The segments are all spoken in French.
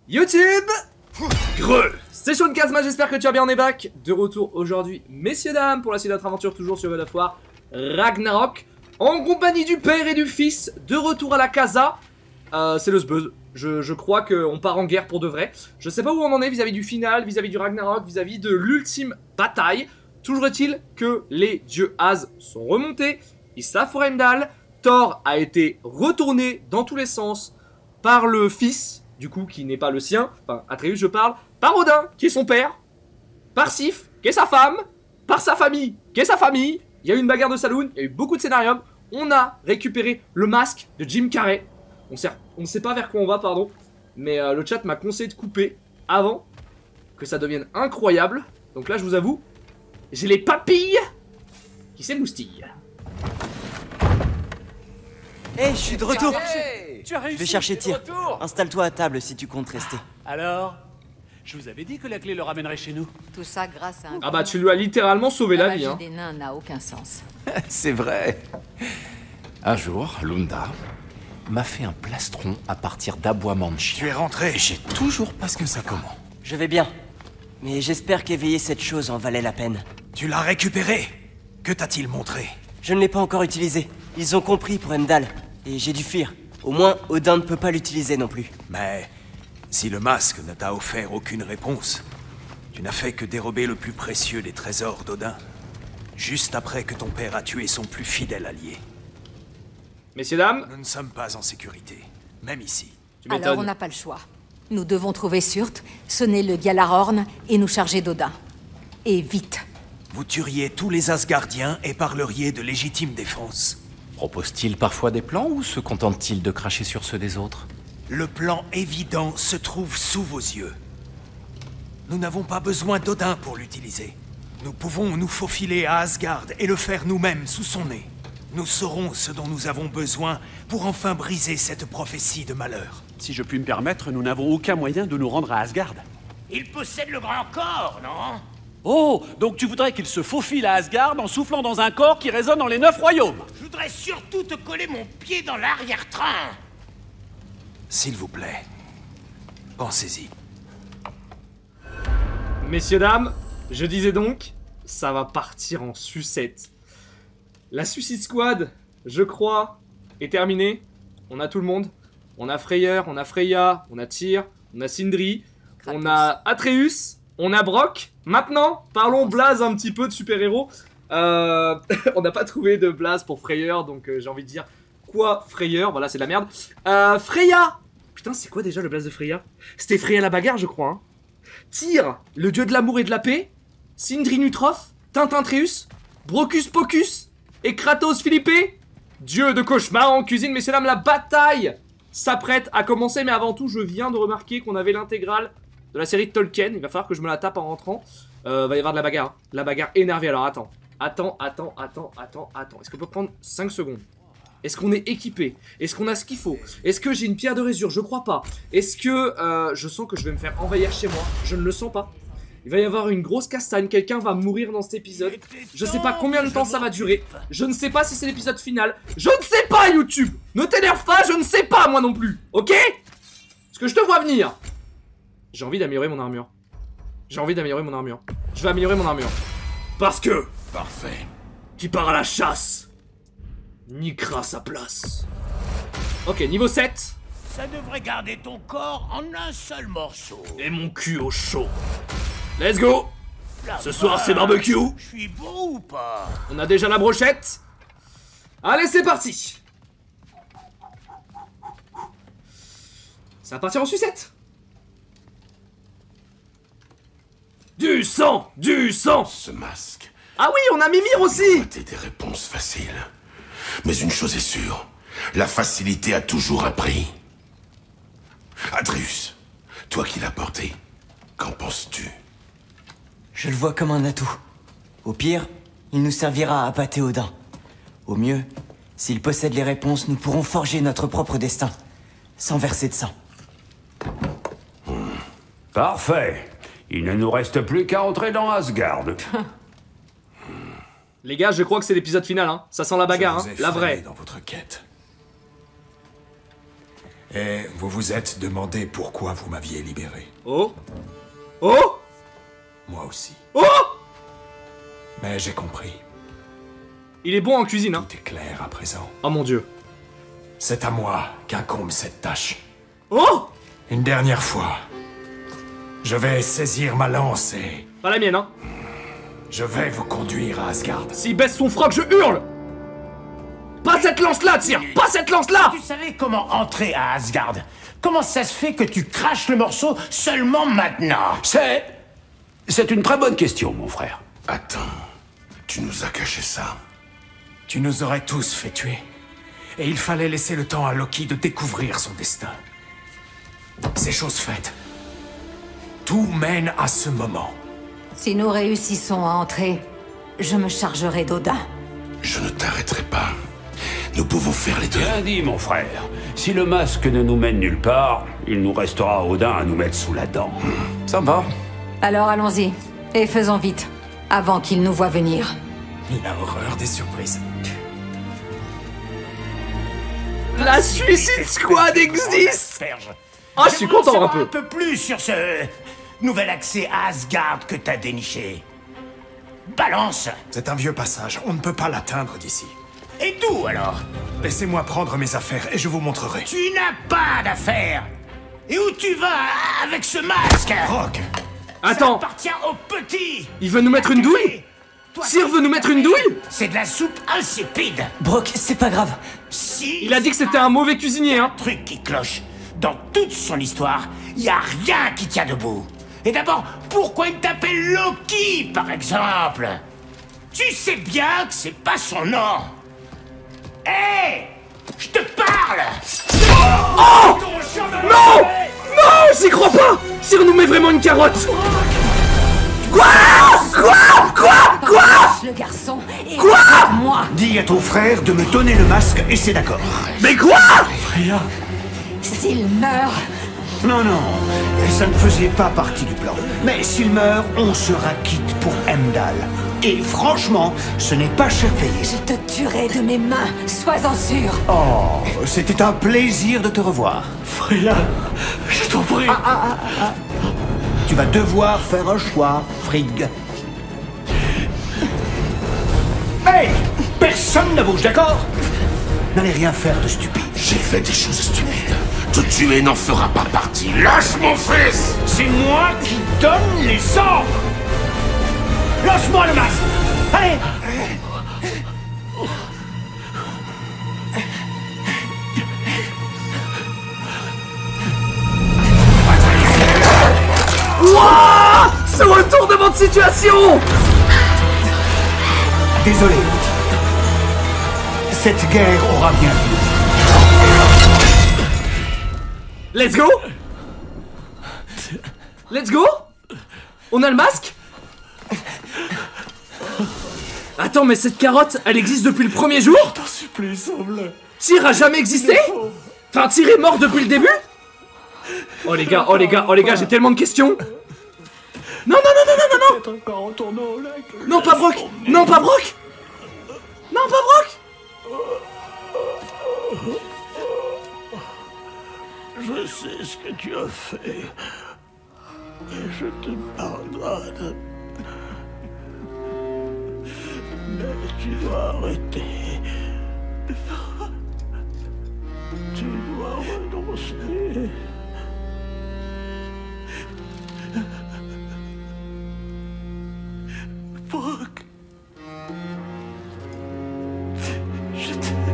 YouTube Greux. C'est Sean Kazma, j'espère que tu vas bien, on est back. De retour aujourd'hui, messieurs dames, pour la suite de notre aventure, toujours sur God of War Ragnarok, en compagnie du père et du fils, de retour à la casa. C'est le sbuzz. Je crois qu'on part en guerre pour de vrai. Je sais pas où on en est vis-à-vis du final, vis-à-vis du Ragnarok, vis-à-vis de l'ultime bataille. Toujours est-il que les dieux Az sont remontés, ils savent pour Heimdall. Thor a été retourné dans tous les sens par le fils, du coup, qui n'est pas le sien, enfin, Atreus je parle, par Odin, qui est son père, par Sif, qui est sa femme, par sa famille, qui est sa famille. Il y a eu une bagarre de saloon, il y a eu beaucoup de scénarium. On a récupéré le masque de Jim Carrey. On ne sait pas vers quoi on va, pardon, mais le chat m'a conseillé de couper avant que ça devienne incroyable. Donc là, je vous avoue, j'ai les papilles qui s'émoustillent. Hé, je suis de retour. Tu as réussi. Je vais chercher Tyr. Installe-toi à table si tu comptes rester. Alors, je vous avais dit que la clé le ramènerait chez nous. Tout ça grâce à un... Ah bah tu lui as littéralement sauvé la vie, hein. des nains n'a aucun sens. C'est vrai. Un jour, Lunda m'a fait un plastron à partir d'aboiements de chien. Tu es rentré. J'ai toujours pas que ça comment. Je vais bien. Mais j'espère qu'éveiller cette chose en valait la peine. Tu l'as récupéré. Que t'a-t-il montré? Je ne l'ai pas encore utilisé. Ils ont compris pour Heimdall. Et j'ai dû fuir. Au moins, Odin ne peut pas l'utiliser non plus. Mais si le masque ne t'a offert aucune réponse, tu n'as fait que dérober le plus précieux des trésors d'Odin, juste après que ton père a tué son plus fidèle allié. Messieurs, dames, Nous ne sommes pas en sécurité, même ici. tu Alors m'étonnes. on n'a pas le choix. Nous devons trouver Surt, sonner le Gjallarhorn et nous charger d'Odin. Et vite. Vous tueriez tous les Asgardiens et parleriez de légitime défense. Propose-t-il parfois des plans ou se contente-t-il de cracher sur ceux des autres? Le plan évident se trouve sous vos yeux. Nous n'avons pas besoin d'Odin pour l'utiliser. Nous pouvons nous faufiler à Asgard et le faire nous-mêmes sous son nez. Nous saurons ce dont nous avons besoin pour enfin briser cette prophétie de malheur. Si je puis me permettre, nous n'avons aucun moyen de nous rendre à Asgard. Il possède le grand corps, non? Oh, donc tu voudrais qu'il se faufile à Asgard en soufflant dans un corps qui résonne dans les 9 royaumes? Je voudrais surtout te coller mon pied dans l'arrière-train. S'il vous plaît, pensez-y. Messieurs, dames, je disais donc, ça va partir en sucette. La Suicide Squad, je crois, est terminée. On a tout le monde. On a Freyr, on a Freya, on a Tyr, on a Sindri, on a Atreus, on a Brock. Maintenant, parlons blaze un petit peu de super-héros. On n'a pas trouvé de blaze pour Freyr, donc j'ai envie de dire quoi Freyr, voilà, c'est de la merde. Freya. Putain, c'est quoi déjà le blaze de Freya? C'était Freya la bagarre, je crois, hein. Tyr, le dieu de l'amour et de la paix. Sindri Nutroff, Tintintreus, Brocus Pocus et Kratos Philippe, dieu de cauchemar en cuisine. Messieurs dames, la bataille s'apprête à commencer, mais avant tout, je viens de remarquer qu'on avait l'intégrale de la série de Tolkien. Il va falloir que je me la tape en rentrant. Va y avoir de la bagarre, hein. La bagarre énervée. Alors attends. Est-ce qu'on peut prendre 5 secondes? Est-ce qu'on est équipé? Est-ce qu'on a ce qu'il faut? Est-ce que j'ai une pierre de résure? Je crois pas. Est-ce que je sens que je vais me faire envahir chez moi? Je ne le sens pas. Il va y avoir une grosse castagne, quelqu'un va mourir dans cet épisode. Je sais pas combien de temps ça va durer. Je ne sais pas si c'est l'épisode final. Je ne sais pas, YouTube. Ne t'énerve pas, je ne sais pas moi non plus. Ok? Est-ce que je te vois venir? J'ai envie d'améliorer mon armure. J'ai envie d'améliorer mon armure. Je vais améliorer mon armure. Parce que... Parfait. qui part à la chasse niquera sa place. Ok, niveau 7. Ça devrait garder ton corps en un seul morceau. Et mon cul au chaud. Let's go. Ce soir c'est barbecue. Je suis beau ou pas? On a déjà la brochette. Allez, c'est parti. Ça va partir en sucette. Du sang. Du sang. Ce masque. Ah oui, on a Mimir aussi. T'es des réponses faciles. Mais une chose est sûre, la facilité a toujours un prix. Atreus, toi qui l'as porté, qu'en penses-tu? Je le vois comme un atout. Au pire, il nous servira à appâter Odin. Au mieux, s'il possède les réponses, nous pourrons forger notre propre destin, sans verser de sang. Parfait. Il ne nous reste plus qu'à entrer dans Asgard. Les gars, je crois que c'est l'épisode final, hein. Ça sent la bagarre, Je vous hein. ai La freiné vraie. dans votre quête. Et vous vous êtes demandé pourquoi vous m'aviez libéré. Oh. Oh. Moi aussi. Oh. Mais j'ai compris. Il est bon en cuisine, hein. Tout est clair à présent. Oh mon dieu. C'est à moi qu'incombe cette tâche. Oh. Une dernière fois. Je vais saisir ma lance et... Pas la mienne, hein. je vais vous conduire à Asgard. S'il baisse son froc, je hurle. Pas cette lance-là, Tyr. Pas cette lance-là. Tu savais comment entrer à Asgard? Comment ça se fait que tu craches le morceau seulement maintenant? C'est une très bonne question, mon frère. Attends, tu nous as caché ça. Tu nous aurais tous fait tuer. Et il fallait laisser le temps à Loki de découvrir son destin. C'est chose faite. Tout mène à ce moment. Si nous réussissons à entrer, je me chargerai d'Odin. Je ne t'arrêterai pas. Nous pouvons faire les deux. Bien dit, mon frère. Si le masque ne nous mène nulle part, il nous restera Odin à nous mettre sous la dent. Ça va. Alors allons-y, et faisons vite, avant qu'il nous voie venir. Il a horreur des surprises. La Suicide Squad existe. Ah, je suis content un peu. Un peu plus sur ce nouvel accès à Asgard que t'as déniché. Balance. C'est un vieux passage, on ne peut pas l'atteindre d'ici. Et d'où alors? Laissez-moi prendre mes affaires et je vous montrerai. Tu n'as pas d'affaires. Et où tu vas avec ce masque? Rock. Attends. Ça appartient au petit. Il veut nous mettre une douille? Tyr veut nous mettre une douille? C'est de la soupe insipide. Brock, c'est pas grave. Si Il a dit que c'était un mauvais cuisinier, hein. truc qui cloche. Dans toute son histoire, y a rien qui tient debout. Et d'abord, pourquoi il t'appelle Loki, par exemple? Tu sais bien que c'est pas son nom. Hé, je te parle. Oh. Non. Non, j'y crois pas. Tyr nous met vraiment une carotte. Quoi? Le garçon et Quoi? moi. Dis à ton frère de me donner le masque et c'est d'accord. Mais quoi? S'il meurt, Non, ça ne faisait pas partie du plan. Mais s'il meurt, on sera quitte pour Heimdall. Et franchement, ce n'est pas cher payé. je te tuerai de mes mains, sois-en sûr. Oh, c'était un plaisir de te revoir. Freya, je t'en prie. Tu vas devoir faire un choix, Frigg. Hey! Personne ne bouge, d'accord? N'allez rien faire de stupide. J'ai fait des choses stupides. Te tuer n'en fera pas partie. Lâche mon fils! C'est moi qui donne les ordres! Lance-moi le masque! Allez! Wouah! Ce retournement de situation! Désolé. Cette guerre aura bien lieu. Let's go! Let's go? On a le masque? Attends, mais cette carotte, elle existe depuis le premier jour? T'en supplie, sauve-le. Tyr a jamais existé? Enfin, Tyr est mort depuis le début? Oh les gars, j'ai tellement de questions. Non. Peut-être encore retourner au lac. Non, pas Brock. Non, pas Brock. Non, pas Brock. Je sais ce que tu as fait. Et je te pardonne. Mais tu dois arrêter. Tu dois renoncer. Brock. Je t'aime.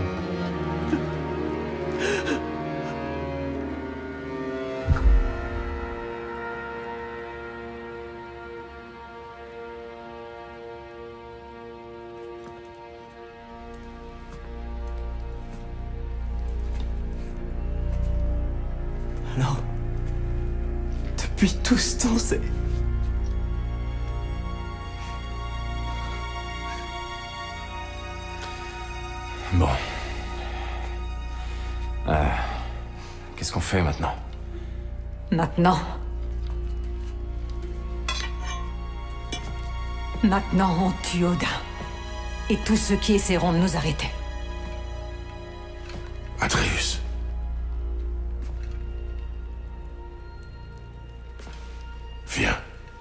Alors, depuis tout ce temps, c'est... Bon. Qu'est-ce qu'on fait maintenant? Maintenant, on tue Odin. Et tous ceux qui essaieront de nous arrêter. Atreus, Viens.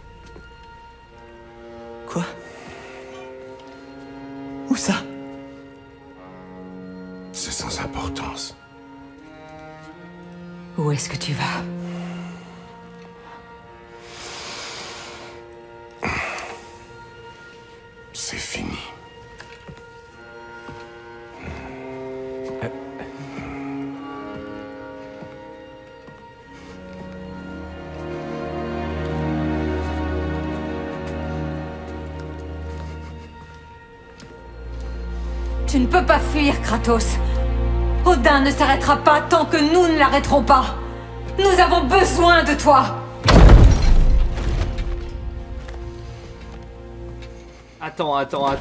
Quoi? Où ça? C'est sans importance. Où est-ce que tu vas? C'est fini. Tu ne peux pas fuir, Kratos. Odin ne s'arrêtera pas tant que nous ne l'arrêterons pas. Nous avons besoin de toi. Attends.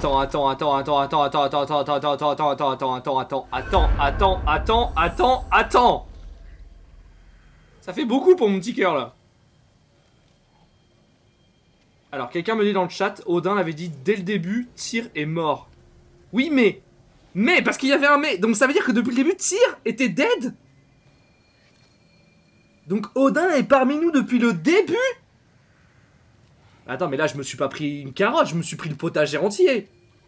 Ça fait beaucoup pour mon petit cœur là. Alors, quelqu'un me dit dans le chat, Odin l'avait dit dès le début, Tyr est mort. Oui, mais, parce qu'il y avait un mais. Donc ça veut dire que depuis le début, Tyr était dead. Donc Odin est parmi nous depuis le début. Attends, mais là, je me suis pas pris une carotte, je me suis pris le potager entier.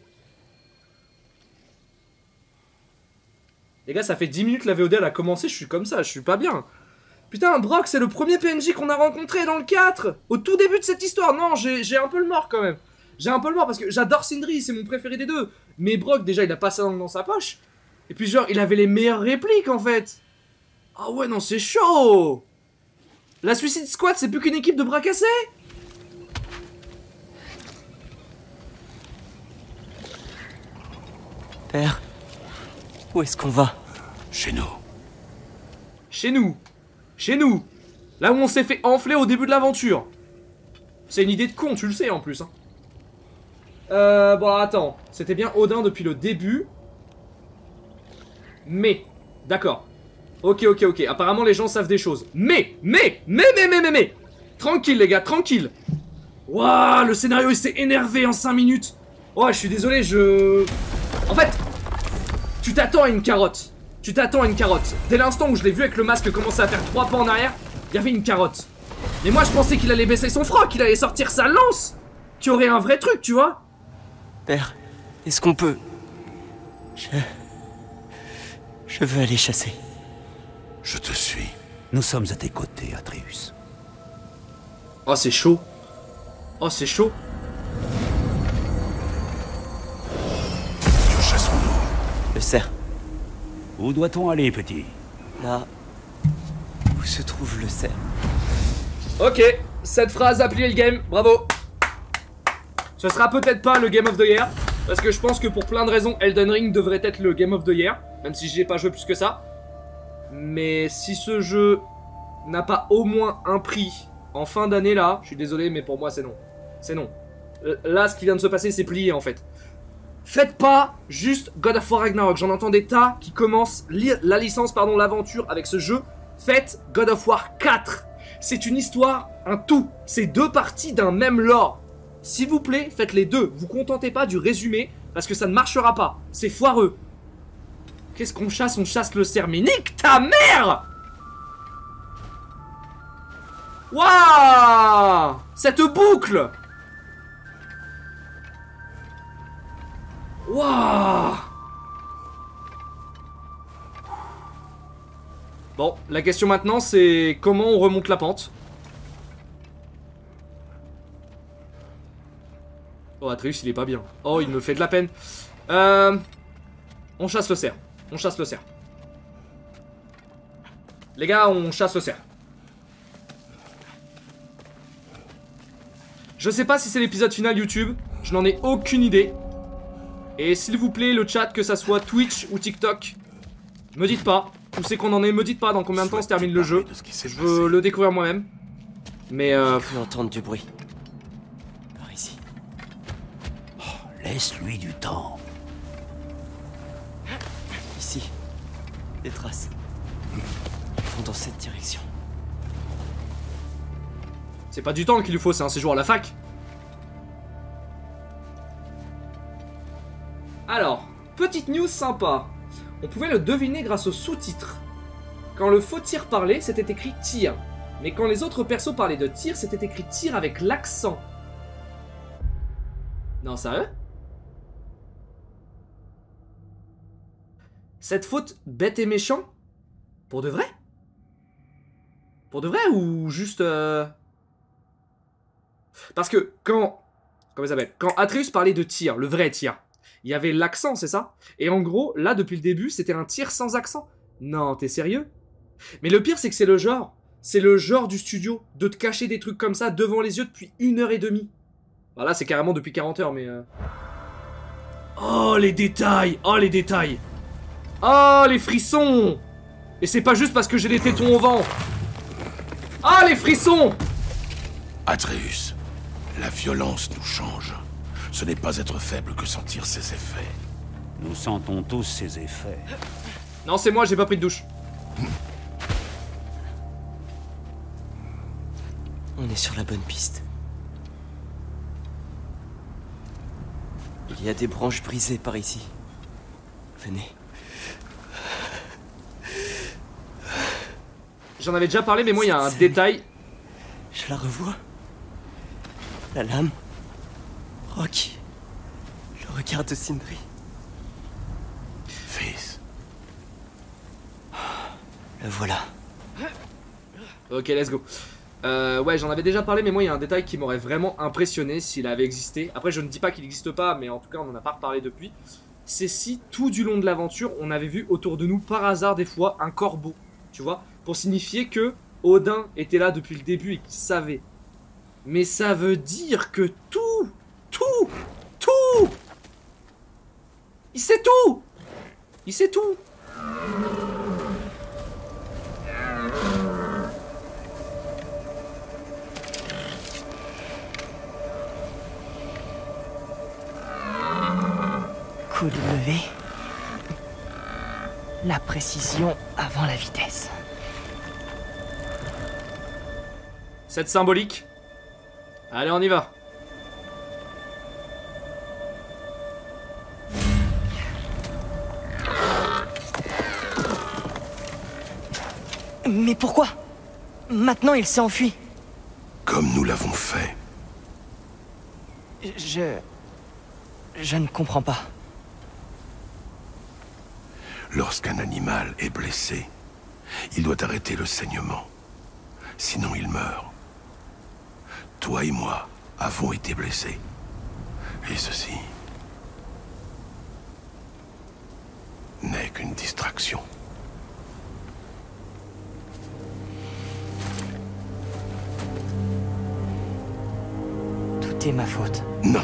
Les gars, ça fait 10 minutes la VOD, elle a commencé, je suis comme ça, je suis pas bien. Putain, Brock, c'est le premier PNJ qu'on a rencontré dans le 4. Au tout début de cette histoire. Non, j'ai un peu le mort quand même. J'ai un peu le mort parce que j'adore Sindri, c'est mon préféré des deux. Mais Brock, déjà, il a pas sa langue dans sa poche. Et puis genre, il avait les meilleures répliques en fait. Ah ouais, non, c'est chaud. La Suicide Squad, c'est plus qu'une équipe de bras cassés. Père, où est-ce qu'on va? Chez nous. Chez nous. Chez nous. Là où on s'est fait enfler au début de l'aventure. C'est une idée de con, tu le sais en plus. Hein. Bon, attends. C'était bien Odin depuis le début. Mais. D'accord. Ok. Apparemment, les gens savent des choses. Mais. Tranquille, les gars, tranquille. Waouh, le scénario, il s'est énervé en 5 minutes. Oh, je suis désolé, En fait, tu t'attends à une carotte. Dès l'instant où je l'ai vu avec le masque commencer à faire 3 pas en arrière, il y avait une carotte. Mais moi, je pensais qu'il allait baisser son froc, qu'il allait sortir sa lance. Qu'il y aurait un vrai truc, tu vois. Père, est-ce qu'on peut... Je veux aller chasser. Je te suis. Nous sommes à tes côtés, Atreus. Oh, c'est chaud. Que chassons-nous? Le cerf. Où doit-on aller, petit? Là... où se trouve le cerf? Ok, cette phrase a plié le game, bravo. Ce sera peut-être pas le Game of the Year, parce que je pense que pour plein de raisons, Elden Ring devrait être le Game of the Year, même si j'y ai pas joué plus que ça. Mais si ce jeu n'a pas au moins un prix en fin d'année là, je suis désolé, mais pour moi c'est non. C'est non. Là, ce qui vient de se passer, c'est plié en fait. Faites pas juste God of War Ragnarok, j'en entends des tas qui commencent la licence, pardon, l'aventure avec ce jeu. Faites God of War 4. C'est une histoire, un tout. C'est 2 parties d'un même lore. S'il vous plaît, faites les 2. Vous contentez pas du résumé, parce que ça ne marchera pas. C'est foireux. Qu'est-ce qu'on chasse? On chasse le cerf. Mais nique ta mère! Waouh! Cette boucle! Waouh! Bon, la question maintenant, c'est comment on remonte la pente? Oh, Atreus, il est pas bien. Oh, il me fait de la peine. On chasse le cerf. Les gars, on chasse le cerf. Je sais pas si c'est l'épisode final YouTube. Je n'en ai aucune idée. Et s'il vous plaît, le chat, que ça soit Twitch ou TikTok, me dites pas. Où c'est qu'on en est, me dites pas dans combien de temps se termine le jeu. Je veux le découvrir moi-même. Mais Je peux entendre du bruit. Par ici. Laisse-lui du temps. Ici. Des traces. Ils vont dans cette direction. c'est pas du temps qu'il lui faut, c'est un séjour à la fac. Alors, petite news sympa. On pouvait le deviner grâce aux sous-titres. Quand le faux tir parlait, c'était écrit tir. Mais quand les autres persos parlaient de tir, c'était écrit tir avec l'accent. Non, sérieux? Cette faute bête et méchant? Pour de vrai? Pour de vrai ou juste... Parce que quand... Comment ça s'appelle? Quand Atreus parlait de tir, le vrai tir, il y avait l'accent, c'est ça? Et en gros, là, depuis le début, c'était un tir sans accent. Non, t'es sérieux? Mais le pire, c'est que c'est le genre. C'est le genre du studio de te cacher des trucs comme ça devant les yeux depuis 1h30. Bah là, c'est carrément depuis 40 heures, mais... Oh, les détails! Oh, les détails! Oh, les frissons! Et c'est pas juste parce que j'ai les tétons au vent! Ah, les frissons! Atreus, la violence nous change. Ce n'est pas être faible que sentir ses effets. Nous sentons tous ses effets. Non, c'est moi, j'ai pas pris de douche. On est sur la bonne piste. Il y a des branches brisées par ici. Venez. J'en avais déjà parlé, mais moi, il y a un détail. Je la revois. La lame. Rock. Le regard de Sindri. Fils. Le voilà. Ok, let's go. Ouais, j'en avais déjà parlé, mais moi, il y a un détail qui m'aurait vraiment impressionné s'il avait existé. Après, je ne dis pas qu'il n'existe pas, mais en tout cas, on n'en a pas reparlé depuis. C'est si, tout du long de l'aventure, on avait vu autour de nous, par hasard, des fois, un corbeau. Tu vois? Pour signifier que Odin était là depuis le début et qu'il savait. Mais ça veut dire que tout, il sait tout! Il sait tout! Coup de lever. La précision avant la vitesse. Cette symbolique. Allez, on y va. Mais pourquoi? Maintenant il s'est enfui. Comme nous l'avons fait. Je ne comprends pas. Lorsqu'un animal est blessé, il doit arrêter le saignement. Sinon il meurt. Toi et moi avons été blessés. Et ceci n'est qu'une distraction. Tout est ma faute. Non.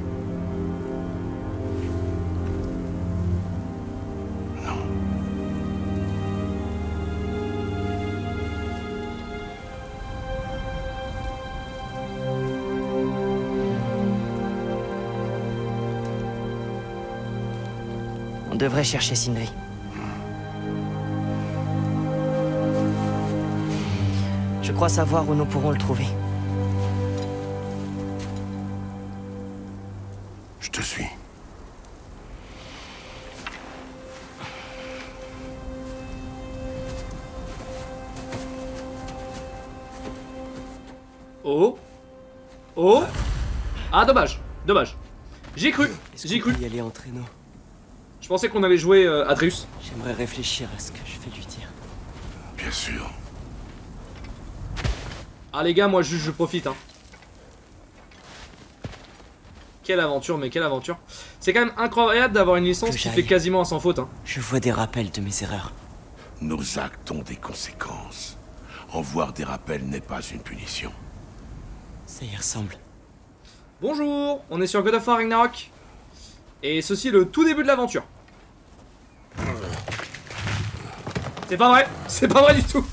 On devrait chercher Sindri. Je crois savoir où nous pourrons le trouver. Je te suis. Oh. Oh. Ah, dommage. Dommage. J'ai cru. J'ai cru. Y aller en traîneau. Je pensais qu'on allait jouer Atreus. J'aimerais réfléchir à ce que je vais lui dire. Bien sûr. Ah les gars, moi juste je profite hein. Quelle aventure, mais quelle aventure. C'est quand même incroyable d'avoir une licence qui fait quasiment sans faute hein. Je vois des rappels de mes erreurs. Nos actes ont des conséquences. En voir des rappels n'est pas une punition. Ça y ressemble. Bonjour, on est sur God of War Ragnarok. Et ceci est le tout début de l'aventure. C'est pas vrai, c'est pas vrai du tout.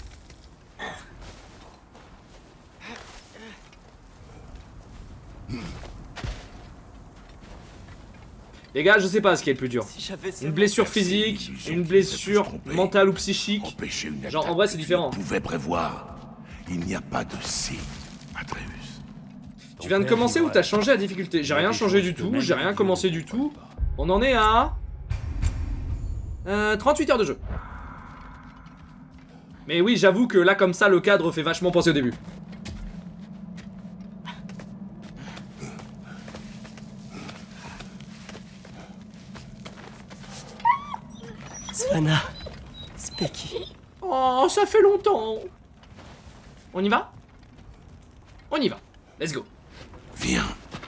Les gars, je sais pas ce qui est le plus dur. Une blessure physique, une blessure mentale ou psychique. Genre en vrai c'est différent. Tu pouvais prévoir. Il n'y a pas de si, Atreus. Tu viens de commencer ou t'as changé la difficulté? J'ai rien changé du tout, j'ai rien commencé du tout. On en est à 38 heures de jeu. Mais oui, j'avoue que là, comme ça, le cadre fait vachement penser au début. Svanna, Speki. Oh, ça fait longtemps. On y va? On y va. Let's go. Viens.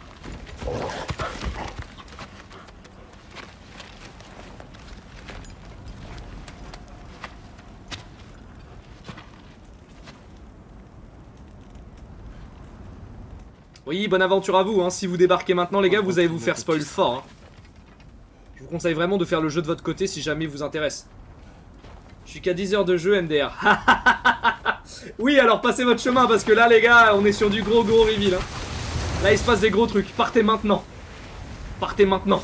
Oui, bonne aventure à vous, hein. Si vous débarquez maintenant, les gars, vous allez vous faire spoil fort. Hein. Je vous conseille vraiment de faire le jeu de votre côté si jamais il vous intéresse. Je suis qu'à 10 heures de jeu, MDR. Oui, alors passez votre chemin parce que là, les gars, on est sur du gros reveal. Hein. Là, il se passe des gros trucs. Partez maintenant. Partez maintenant.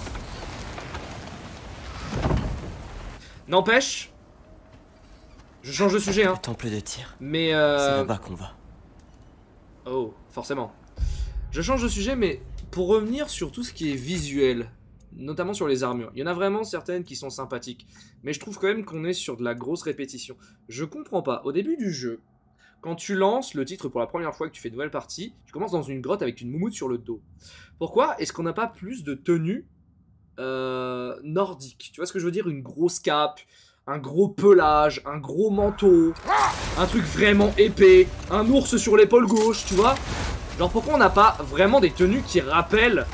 N'empêche, je change de sujet, hein. Le temple de tir. Mais C'est là-bas qu'on va. Oh, forcément. Je change de sujet, mais pour revenir sur tout ce qui est visuel, notamment sur les armures, il y en a vraiment certaines qui sont sympathiques, mais je trouve quand même qu'on est sur de la grosse répétition. Je comprends pas. Au début du jeu, quand tu lances le titre pour la première fois que tu fais une nouvelle partie, tu commences dans une grotte avec une moumoute sur le dos. Pourquoi est-ce qu'on n'a pas plus de tenues nordiques? Tu vois ce que je veux dire? Une grosse cape, un gros pelage, un gros manteau, un truc vraiment épais, un ours sur l'épaule gauche, tu vois? Genre pourquoi on n'a pas vraiment des tenues qui rappellent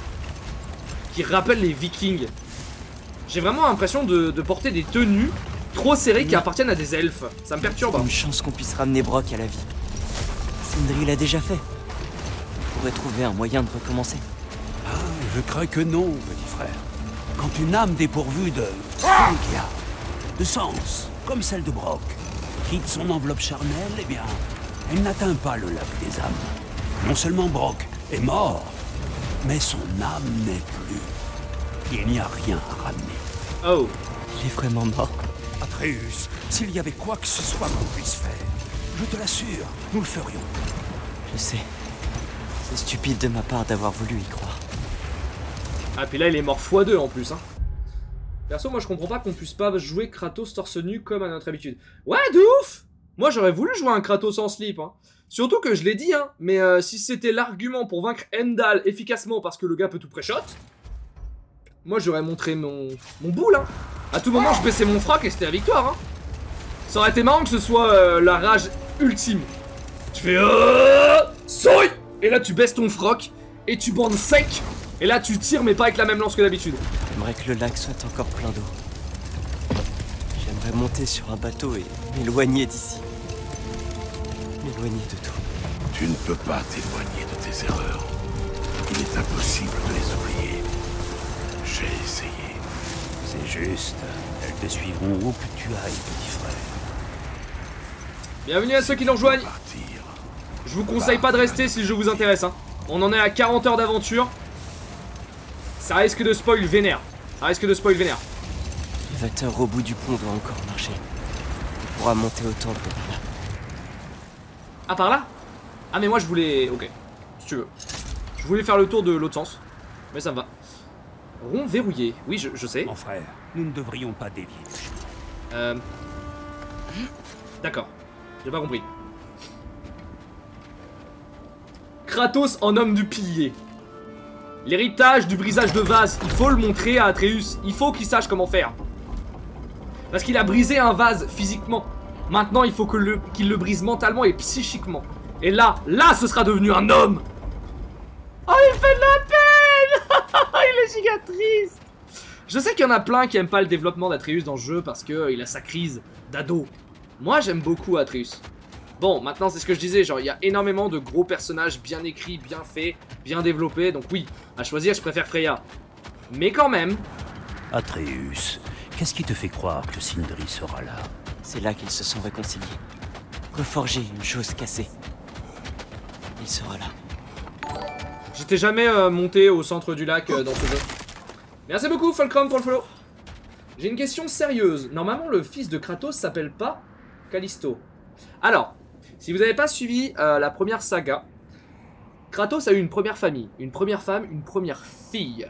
les vikings? J'ai vraiment l'impression de porter des tenues trop serrées qui appartiennent à des elfes. Ça me perturbe. Une chance qu'on puisse ramener Brock à la vie. Sindri l'a déjà fait. On pourrait trouver un moyen de recommencer. Ah, je crains que non, petit frère. Quand une âme dépourvue de Funkia, de sens, comme celle de Brock, quitte son enveloppe charnelle, eh bien, elle n'atteint pas le lac des âmes. Non seulement Brock est mort, mais son âme n'est plus. Il n'y a rien à ramener. Oh. Il est vraiment mort. Atreus, s'il y avait quoi que ce soit qu'on puisse faire, je te l'assure, nous le ferions. Je sais. C'est stupide de ma part d'avoir voulu y croire. Ah, puis là, il est mort x2 en plus, hein. Perso, moi, je comprends pas qu'on puisse pas jouer Kratos torse nu comme à notre habitude. Ouais, de ouf! Moi, j'aurais voulu jouer un Kratos en slip, hein. Surtout que je l'ai dit, hein, mais si c'était l'argument pour vaincre Heimdall efficacement parce que le gars peut tout pré-shot, moi, j'aurais montré mon boule, hein. À tout moment, je baissais mon froc et c'était la victoire, hein. Ça aurait été marrant que ce soit la rage ultime. Tu fais Soy! Et là, tu baisses ton froc et tu bandes sec. Et là, tu tires, mais pas avec la même lance que d'habitude. J'aimerais que le lac soit encore plein d'eau. J'aimerais monter sur un bateau et m'éloigner d'ici. M'éloigner de tout. Tu ne peux pas t'éloigner de tes erreurs. Il est impossible de les oublier. J'ai essayé. C'est juste. Elles te suivront où que tu ailles, petit frère. Bienvenue à ceux qui nous rejoignent. Partir. Je vous conseille pas de rester si le jeu vous intéresse, hein. On en est à 40 heures d'aventure. Ça risque de spoil vénère. Ça risque de spoil vénère. L'élévateur au bout du pont doit encore marcher. On pourra monter au temple par là. Ah, par là? Ah, mais moi je voulais... Ok, si tu veux. Je voulais faire le tour de l'autre sens. Mais ça me va. Rond verrouillé. Oui, je sais. Mon frère, nous ne devrions pas dévier. D'accord. J'ai pas compris. Kratos en homme du pilier. L'héritage du brisage de vase, il faut le montrer à Atreus. Il faut qu'il sache comment faire. Parce qu'il a brisé un vase physiquement. Maintenant, il faut qu'il le brise mentalement et psychiquement. Et là, ce sera devenu un homme. Oh, il fait de la peine. Il est giga triste. Je sais qu'il y en a plein qui aiment pas le développement d'Atreus dans le jeu parce qu'il a sa crise d'ado. Moi, j'aime beaucoup Atreus. Bon, maintenant, c'est ce que je disais, genre, il y a énormément de gros personnages bien écrits, bien faits, bien développés, donc oui, à choisir, je préfère Freya. Mais quand même... Atreus, qu'est-ce qui te fait croire que Sindri sera là? C'est là qu'ils se sont réconciliés. Reforger une chose cassée. Il sera là. J'étais jamais monté au centre du lac dans ce jeu. Merci beaucoup, Fulcrum, pour le follow. J'ai une question sérieuse. Normalement, le fils de Kratos s'appelle pas Callisto. Alors... Si vous n'avez pas suivi la première saga, Kratos a eu une première famille, une première femme, une première fille.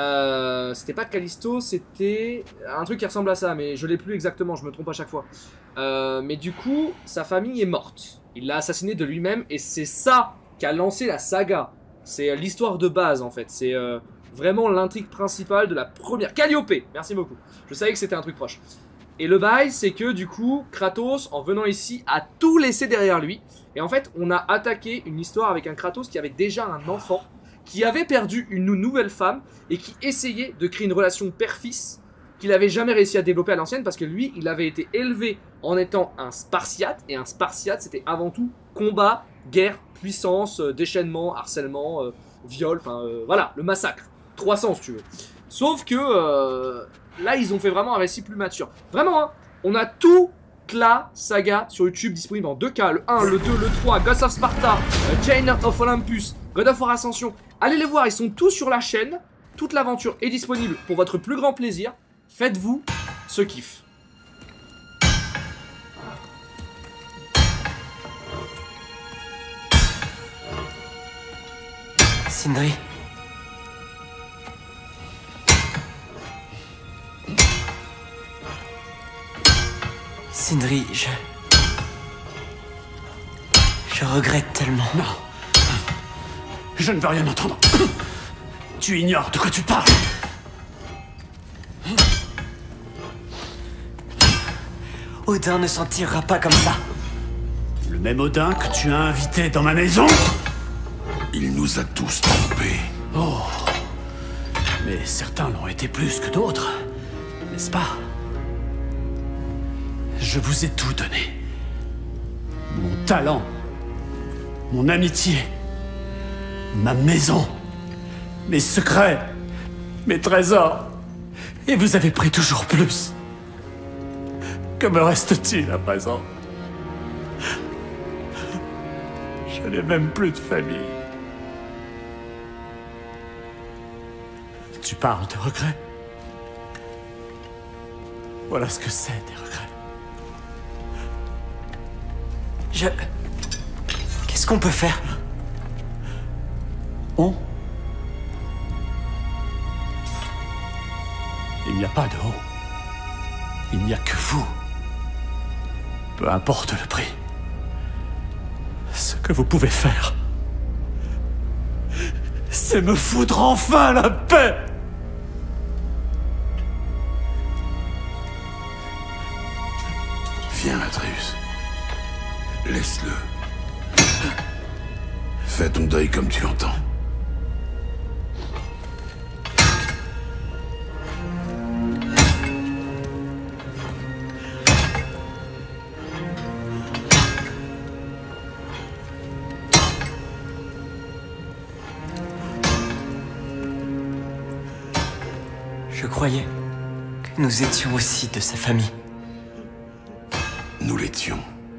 C'était pas Callisto, c'était un truc qui ressemble à ça, mais je l'ai plus exactement, je me trompe à chaque fois. Mais du coup, sa famille est morte. Il l'a assassiné de lui-même et c'est ça qui a lancé la saga. C'est l'histoire de base en fait. C'est vraiment l'intrigue principale de la première. Calliope, merci beaucoup. Je savais que c'était un truc proche. Et le bail, c'est que du coup, Kratos, en venant ici, a tout laissé derrière lui. Et en fait, on a attaqué une histoire avec un Kratos qui avait déjà un enfant, qui avait perdu une nouvelle femme et qui essayait de créer une relation père-fils qu'il avait jamais réussi à développer à l'ancienne parce que lui, il avait été élevé en étant un Spartiate. Et un Spartiate, c'était avant tout combat, guerre, puissance, déchaînement, harcèlement, viol, enfin voilà, le massacre. 300 si tu veux. Sauf que là, ils ont fait vraiment un récit plus mature. Vraiment, hein, on a toute la saga sur YouTube disponible en 2K, le 1, le 2, le 3, Ghost of Sparta, Chain of Olympus, God of War Ascension. Allez les voir, ils sont tous sur la chaîne. Toute l'aventure est disponible pour votre plus grand plaisir. Faites-vous ce kiff. Sindri. Sindri, je regrette tellement. Non. Je ne veux rien entendre. Tu ignores de quoi tu parles. Odin ne s'en tirera pas comme ça. Le même Odin que tu as invité dans ma maison? Il nous a tous trompés. Oh. Mais certains l'ont été plus que d'autres, n'est-ce pas? Je vous ai tout donné. Mon talent, mon amitié, ma maison, mes secrets, mes trésors. Et vous avez pris toujours plus. Que me reste-t-il à présent? Je n'ai même plus de famille. Tu parles de regrets? Voilà ce que c'est, des regrets. Qu'est-ce qu'on peut faire? On? Il n'y a pas de on. Il n'y a que vous. Peu importe le prix. Ce que vous pouvez faire, c'est me foutre enfin la paix. Viens, Atreus. Laisse-le. Fais ton deuil comme tu entends. Je croyais que nous étions aussi de sa famille. Nous l'étions.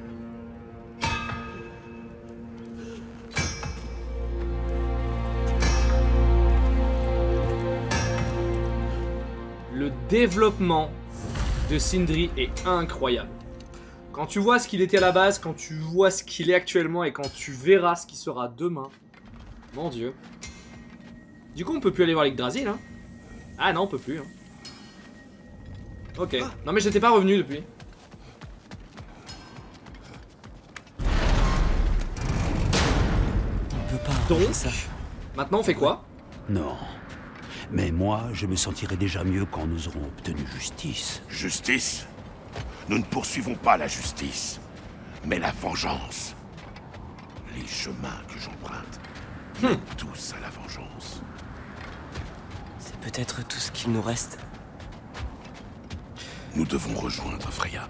Le développement de Sindri est incroyable. Quand tu vois ce qu'il était à la base, quand tu vois ce qu'il est actuellement et quand tu verras ce qu'il sera demain, mon dieu. Du coup on peut plus aller voir l'Yggdrasil hein. Ah non on peut plus hein. Ok, non mais j'étais pas revenu depuis. On peut pas. Donc, ça. maintenant on fait quoi? Non. Mais moi, je me sentirai déjà mieux quand nous aurons obtenu justice. Justice? Nous ne poursuivons pas la justice, mais la vengeance. Les chemins que j'emprunte mènent tous à la vengeance. C'est peut-être tout ce qu'il nous reste. Nous devons rejoindre Freya.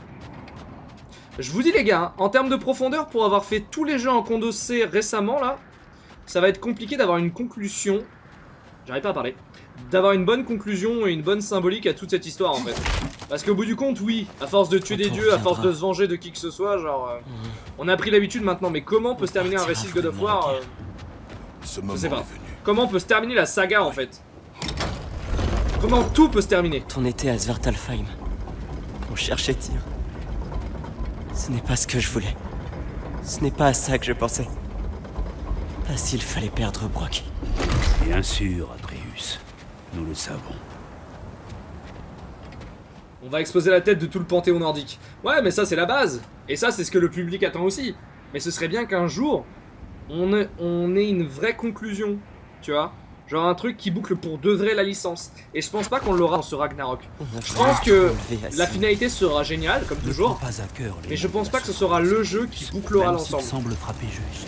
Je vous dis les gars, hein, en termes de profondeur, pour avoir fait tous les jeux en Condorcet récemment là, ça va être compliqué d'avoir une conclusion. J'arrive pas à parler. D'avoir une bonne conclusion et une bonne symbolique à toute cette histoire en fait. Parce qu'au bout du compte, oui, à force de tuer des dieux, à force de se venger de qui que ce soit, genre... on a pris l'habitude maintenant, mais comment peut se terminer un récit de God of War Je sais pas. Comment peut se terminer la saga en fait? Comment tout peut se terminer? On était à Svartalfheim. On cherchait Tyr. Ce n'est pas ce que je voulais. Ce n'est pas à ça que je pensais. Pas s'il fallait perdre Brok. Bien sûr, Atreus. Nous le savons. On va exploser la tête de tout le panthéon nordique. Ouais, mais ça c'est la base. Et ça c'est ce que le public attend aussi. Mais ce serait bien qu'un jour, on ait une vraie conclusion. Tu vois? Genre un truc qui boucle pour de vrai la licence. Et je pense pas qu'on l'aura dans ce Ragnarok. Je pense que la finalité sera géniale, comme toujours. Mais je pense pas que ce sera le jeu qui bouclera l'ensemble. Semble frapper juste.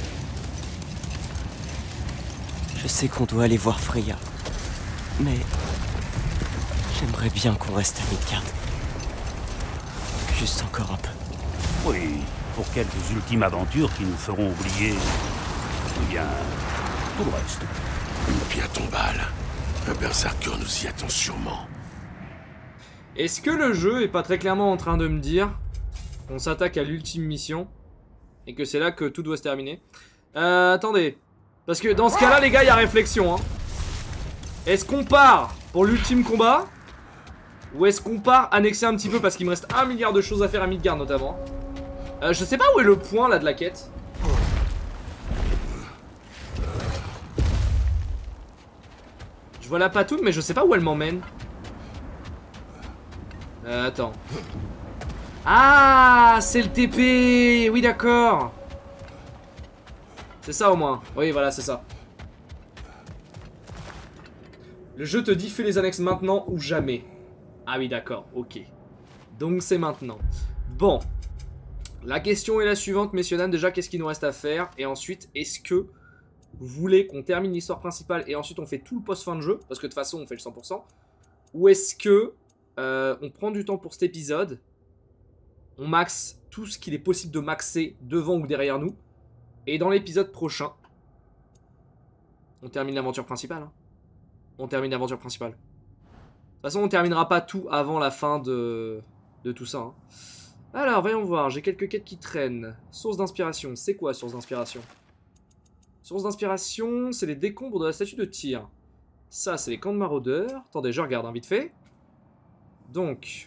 Je sais qu'on doit aller voir Freya. Mais... j'aimerais bien qu'on reste à Midgard. Juste encore un peu. Oui, pour quelques ultimes aventures qui nous feront oublier... eh bien... tout le reste. Bien ton bal. Un berserker nous y attend sûrement. Est-ce que le jeu est pas très clairement en train de me dire qu'on s'attaque à l'ultime mission et que c'est là que tout doit se terminer? Attendez. Parce que dans ce cas-là, les gars, il y a réflexion. Hein. Est-ce qu'on part pour l'ultime combat? Ou est-ce qu'on part annexer un petit peu? Parce qu'il me reste 1 milliard de choses à faire à Midgard notamment. Je sais pas où est le point là de la quête. Je vois la patoune mais je sais pas où elle m'emmène. Attends. Ah, c'est le TP. Oui d'accord. C'est ça au moins. Oui voilà c'est ça. Le jeu te dit fais les annexes maintenant ou jamais. Ah oui d'accord, ok. Donc c'est maintenant. Bon. La question est la suivante messieurs dames. Déjà qu'est-ce qu'il nous reste à faire? Et ensuite est-ce que vous voulez qu'on termine l'histoire principale et ensuite on fait tout le post-fin de jeu? Parce que de toute façon on fait le 100%. Ou est-ce que on prend du temps pour cet épisode? On maxe tout ce qu'il est possible de maxer devant ou derrière nous. Et dans l'épisode prochain, on termine l'aventure principale. Hein. On termine l'aventure principale. De toute façon on terminera pas tout avant la fin de tout ça. Hein. Alors voyons voir, j'ai quelques quêtes qui traînent. Source d'inspiration, c'est quoi source d'inspiration? Source d'inspiration, c'est les décombres de la statue de Tyr. Ça, c'est les camps de maraudeurs. Attendez, je regarde, hein, vite fait. Donc,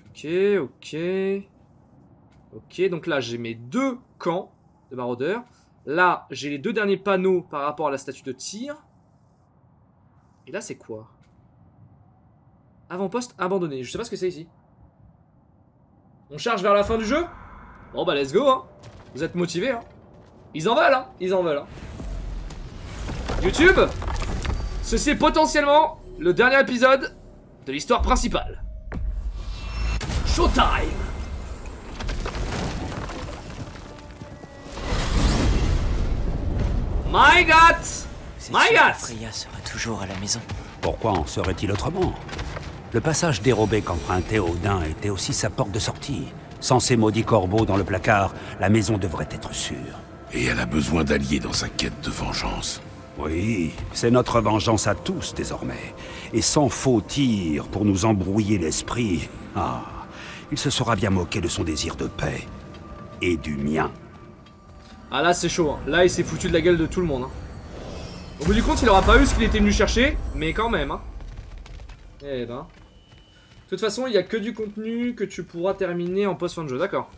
ok, donc là, j'ai mes 2 camps de maraudeurs. Là, j'ai les 2 derniers panneaux par rapport à la statue de Tyr. Et là, c'est quoi? Avant-poste abandonné. Je sais pas ce que c'est ici. On charge vers la fin du jeu? Bon, bah, let's go, hein. Vous êtes motivés, hein. Ils en veulent, hein. Ils en veulent, hein. YouTube, ceci est potentiellement le dernier épisode de l'histoire principale. Showtime. My God. My God. Freya sera toujours à la maison. Pourquoi en serait-il autrement? Le passage dérobé qu'empruntait Odin était aussi sa porte de sortie. Sans ces maudits corbeaux dans le placard, la maison devrait être sûre. Et elle a besoin d'alliés dans sa quête de vengeance. Oui, c'est notre vengeance à tous désormais. Et sans faux tir pour nous embrouiller l'esprit, ah, il se sera bien moqué de son désir de paix. Et du mien. Ah là c'est chaud, hein. Là il s'est foutu de la gueule de tout le monde. Hein. Au bout du compte il aura pas eu ce qu'il était venu chercher, mais quand même. Hein. Eh ben. De toute façon il n'y a que du contenu que tu pourras terminer en post-fin de jeu, d'accord.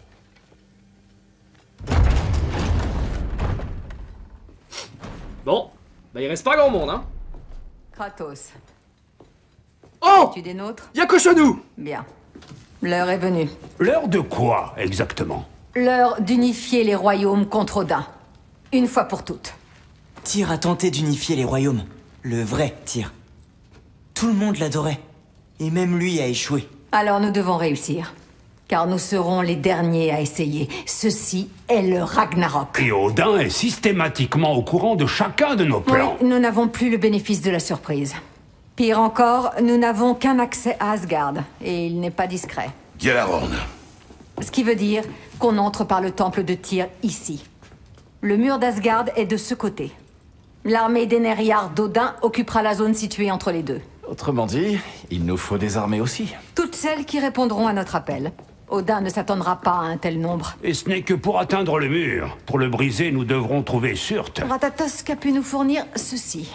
Bon. Bah il reste pas grand monde hein. Kratos. Oh! Tu des nôtres? Y'a Cochonou! Bien. L'heure est venue. L'heure de quoi, exactement? L'heure d'unifier les royaumes contre Odin. Une fois pour toutes. Tyr a tenté d'unifier les royaumes. Le vrai Tyr. Tout le monde l'adorait. Et même lui a échoué. Alors nous devons réussir. Car nous serons les derniers à essayer. Ceci est le Ragnarok. Et Odin est systématiquement au courant de chacun de nos plans. Oui, nous n'avons plus le bénéfice de la surprise. Pire encore, nous n'avons qu'un accès à Asgard. Et il n'est pas discret. Gjallarhorn. Ce qui veut dire qu'on entre par le temple de Tyr ici. Le mur d'Asgard est de ce côté. L'armée d'Eneriar d'Odin occupera la zone située entre les deux. Autrement dit, il nous faut des armées aussi. Toutes celles qui répondront à notre appel. Odin ne s'attendra pas à un tel nombre. Et ce n'est que pour atteindre le mur. Pour le briser, nous devrons trouver Surtr. Ratatosk a pu nous fournir ceci.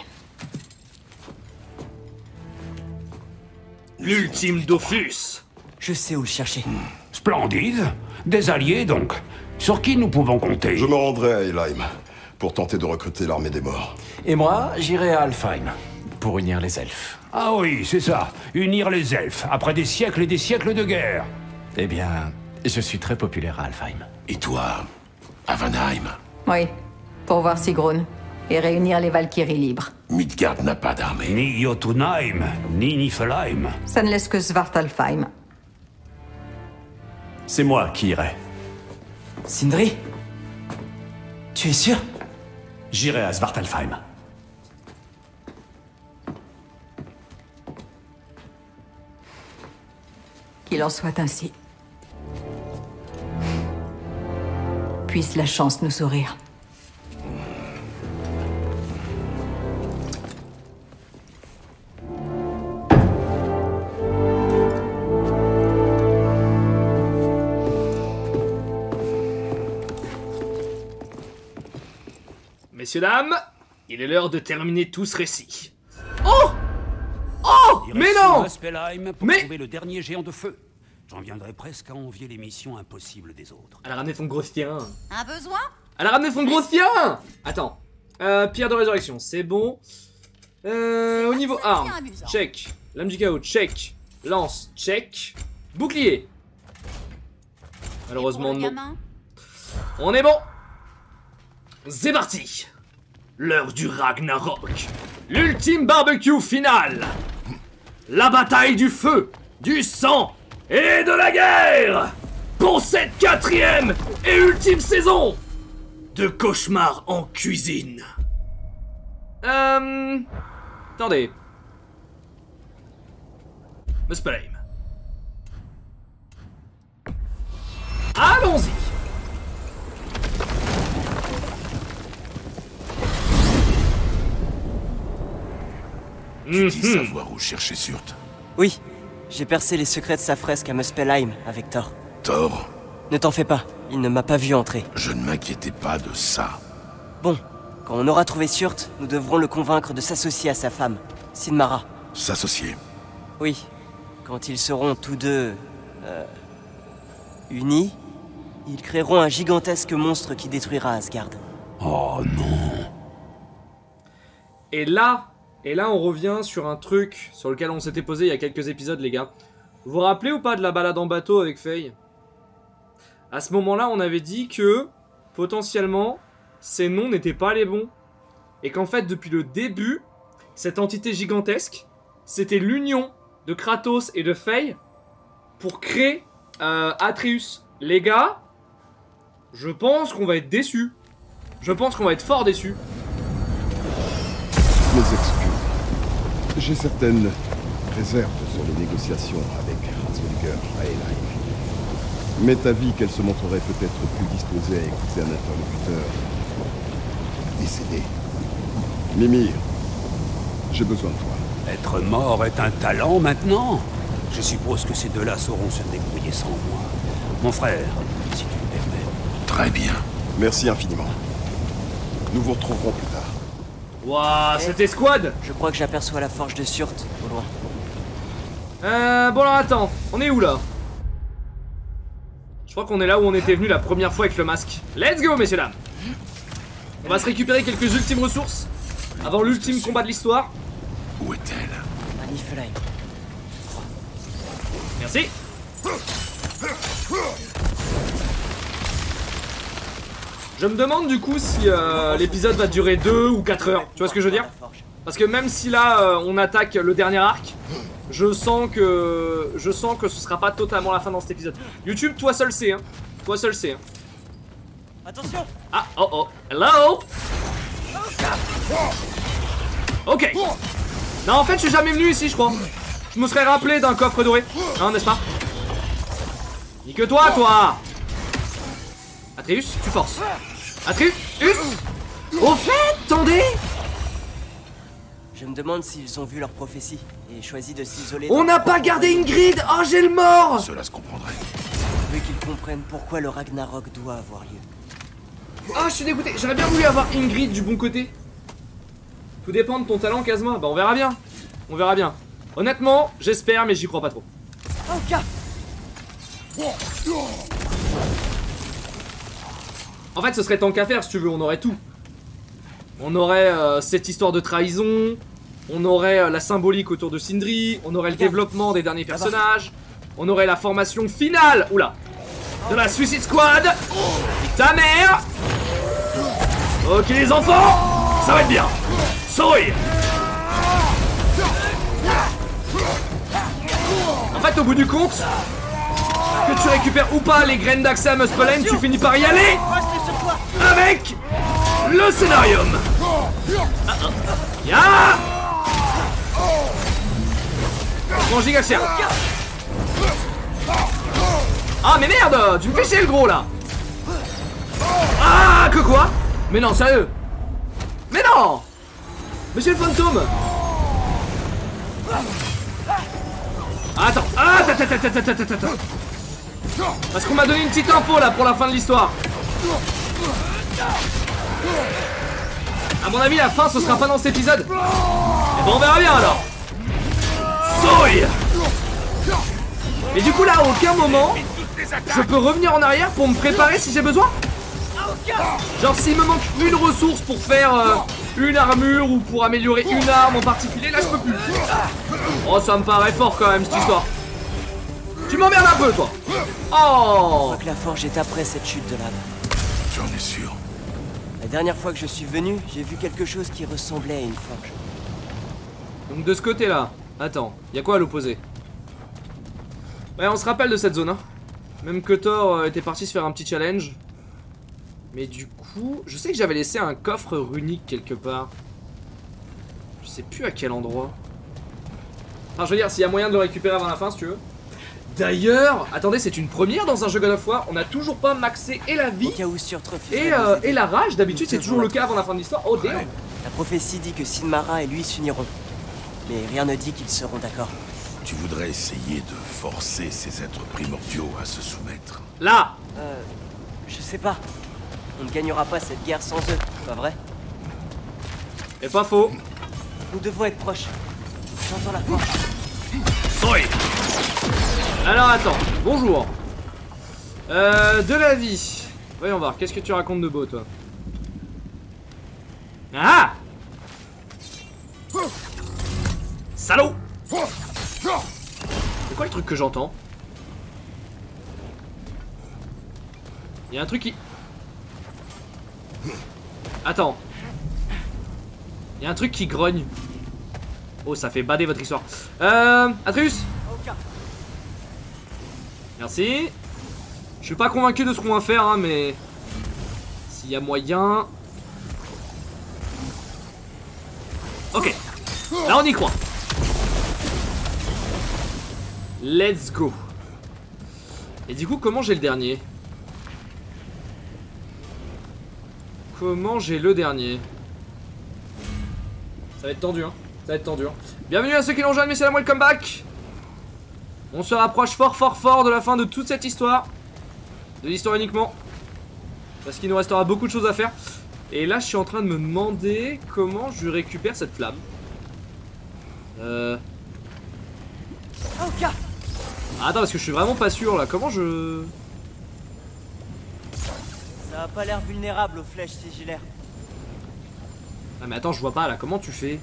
L'ultime Dofus. Je sais où le chercher. Splendide. Des alliés, donc. Sur qui nous pouvons compter? Je me rendrai à Helheim pour tenter de recruter l'armée des morts. Et moi, j'irai à Alfheim pour unir les elfes. Ah oui, c'est ça. Unir les elfes, après des siècles et des siècles de guerre. Eh bien, je suis très populaire à Alfheim. Et toi, à Vanheim? Oui, pour voir Sigrun et réunir les Valkyries libres. Midgard n'a pas d'armée. Ni Jotunheim, ni Niflheim. Ça ne laisse que Svartalfheim. C'est moi qui irai. Sindri? Tu es sûr? J'irai à Svartalfheim. Qu'il en soit ainsi. Puisse la chance nous sourire. Messieurs, dames, il est l'heure de terminer tout ce récit. Oh! Oh! Mais non! Muspelheim pour Mais- trouver le dernier géant de feu. J'en viendrais presque à envier les missions impossibles des autres. Elle a ramené son gros sien. Un besoin? Elle a ramené son gros sien! Attends. Pierre de résurrection, c'est bon. Au niveau arme, amusant. check. Lame du chaos, check. Lance, check. Bouclier. Malheureusement, Pour le non. gamin? On est bon. C'est parti. L'heure du Ragnarok. L'ultime barbecue final. La bataille du feu, du sang et de la guerre. Pour cette 4e et ultime saison de Cauchemar en cuisine. Attendez. Muspelheim. Allons-y. Tu dis savoir où chercher Surt. Oui, j'ai percé les secrets de sa fresque à Muspelheim avec Thor. Thor, Ne t'en fais pas, il ne m'a pas vu entrer. je ne m'inquiétais pas de ça. Bon, quand on aura trouvé Surt, nous devrons le convaincre de s'associer à sa femme, Sinmara. S'associer. Oui, quand ils seront tous deux... unis, ils créeront un gigantesque monstre qui détruira Asgard. Oh non. Et là on revient sur un truc sur lequel on s'était posé il y a quelques épisodes, les gars. Vous vous rappelez ou pas de la balade en bateau avec Faye? À ce moment-là, on avait dit que, potentiellement, ces noms n'étaient pas les bons. Et qu'en fait, depuis le début, cette entité gigantesque, c'était l'union de Kratos et de Faye pour créer Atreus. Les gars, je pense qu'on va être déçus. Je pense qu'on va être fort déçus. Mes excuses. J'ai certaines réserves sur les négociations avec Ratzwilger à Helheim. M'est avis qu'elle se montrerait peut-être plus disposée à écouter un interlocuteur décédé. Mimir, j'ai besoin de toi. Être mort est un talent maintenant. Je suppose que ces deux-là sauront se débrouiller sans moi. Mon frère, si tu me permets. Très bien. Merci infiniment. Nous vous retrouverons plus tard. Waouh, cette escouade! Je crois que j'aperçois la forge de Surt, au loin. Bon alors attends, on est où là? Je crois qu'on est là où on était venu la première fois avec le masque. Let's go, messieurs dames. On va se récupérer quelques ultimes ressources avant l'ultime combat de l'histoire. Où est-elle? À Niflheim. Merci. Je me demande du coup si l'épisode va durer 2 ou 4 heures. Tu vois ce que je veux dire? Parce que même si là on attaque le dernier arc, je sens que ce sera pas totalement la fin dans cet épisode. YouTube, toi seul sais, hein. Toi seul sais. Hein. Attention! Ah, oh oh, hello! Ok. Non, en fait, je suis jamais venu ici, je crois. Je me serais rappelé d'un coffre doré. Hein, n'est-ce pas? Nique-toi, toi! Atreus, tu forces. Atreus! Au fait, attendez! Je me demande s'ils ont vu leur prophétie et choisi de s'isoler. On n'a pas gardé Ingrid! Oh, j'ai le mort! Cela se comprendrait. Je veux qu'ils comprennent pourquoi le Ragnarok doit avoir lieu. Ah, je suis dégoûté. J'aurais bien voulu avoir Ingrid du bon côté. Tout dépend de ton talent, Kazma. Bah, on verra bien. On verra bien. Honnêtement, j'espère, mais j'y crois pas trop. Ok. En fait, ce serait tant qu'à faire, si tu veux. On aurait tout. On aurait cette histoire de trahison. On aurait la symbolique autour de Sindri. On aurait le développement des derniers personnages. on aurait la formation finale. Oula. De la Suicide Squad. Ta mère. Ok les enfants, ça va être bien. Souris. En fait au bout du compte, que tu récupères ou pas les graines d'accès à Muspelheim, tu finis par y aller avec le scénarium. Ya. Mon giga cher. Ah mais merde, tu me fais chier le gros là. Ah que quoi? Mais non sérieux. Mais non. Monsieur le fantôme. Attends, attends. Parce qu'on m'a donné une petite info là pour la fin de l'histoire. A mon avis la fin ce sera pas dans cet épisode. Et bon on verra bien alors. Souris. Et du coup là à aucun moment je peux revenir en arrière pour me préparer si j'ai besoin. Genre s'il me manque une ressource pour faire une armure ou pour améliorer une arme en particulier, là je peux plus. Oh ça me paraît fort quand même cette histoire. Tu m'emmerdes un peu toi. Oh. Je crois que la forge est après cette chute de lave. J'en ai sûr. La dernière fois que je suis venu, j'ai vu quelque chose qui ressemblait à une forge. Donc de ce côté là. Attends, y'a quoi à l'opposé? Ouais on se rappelle de cette zone hein. Même que Thor était parti se faire un petit challenge. Mais du coup, je sais que j'avais laissé un coffre runique quelque part. Je sais plus à quel endroit. Enfin je veux dire s'il y a moyen de le récupérer avant la fin si tu veux. D'ailleurs, attendez c'est une première dans un jeu God of War. On a toujours pas maxé et la vie et la rage. D'habitude c'est toujours le cas avant la fin de l'histoire. Oh damn. La prophétie dit que Sinmara et lui s'uniront. Mais rien ne dit qu'ils seront d'accord. Tu voudrais essayer de forcer ces êtres primordiaux à se soumettre? Là. Je sais pas. On ne gagnera pas cette guerre sans eux, pas vrai? Et pas faux. Nous devons être proches. J'entends la forge. Souris. Alors attends, bonjour. De la vie. Voyons voir, qu'est-ce que tu racontes de beau toi? Ah. Salaud. C'est quoi le truc que j'entends? Il y a un truc qui... Attends. Il y a un truc qui grogne. Oh ça fait bader votre histoire. Atreus. Merci. Je suis pas convaincu de ce qu'on va faire hein, mais... S'il y a moyen... Ok. Là on y croit. Let's go. Et du coup comment j'ai le dernier? Comment j'ai le dernier? Ça va être tendu hein. Ça va être tendu hein. Bienvenue à ceux qui l'ont rejoint, messieurs, welcome back. On se rapproche fort de la fin de toute cette histoire. De l'histoire uniquement. Parce qu'il nous restera beaucoup de choses à faire. Et là je suis en train de me demander comment je récupère cette flamme. Attends parce que je suis vraiment pas sûr là. Comment je... Ça a pas l'air vulnérable aux flèches sigillaires. Ah mais attends je vois pas là. Comment tu fais?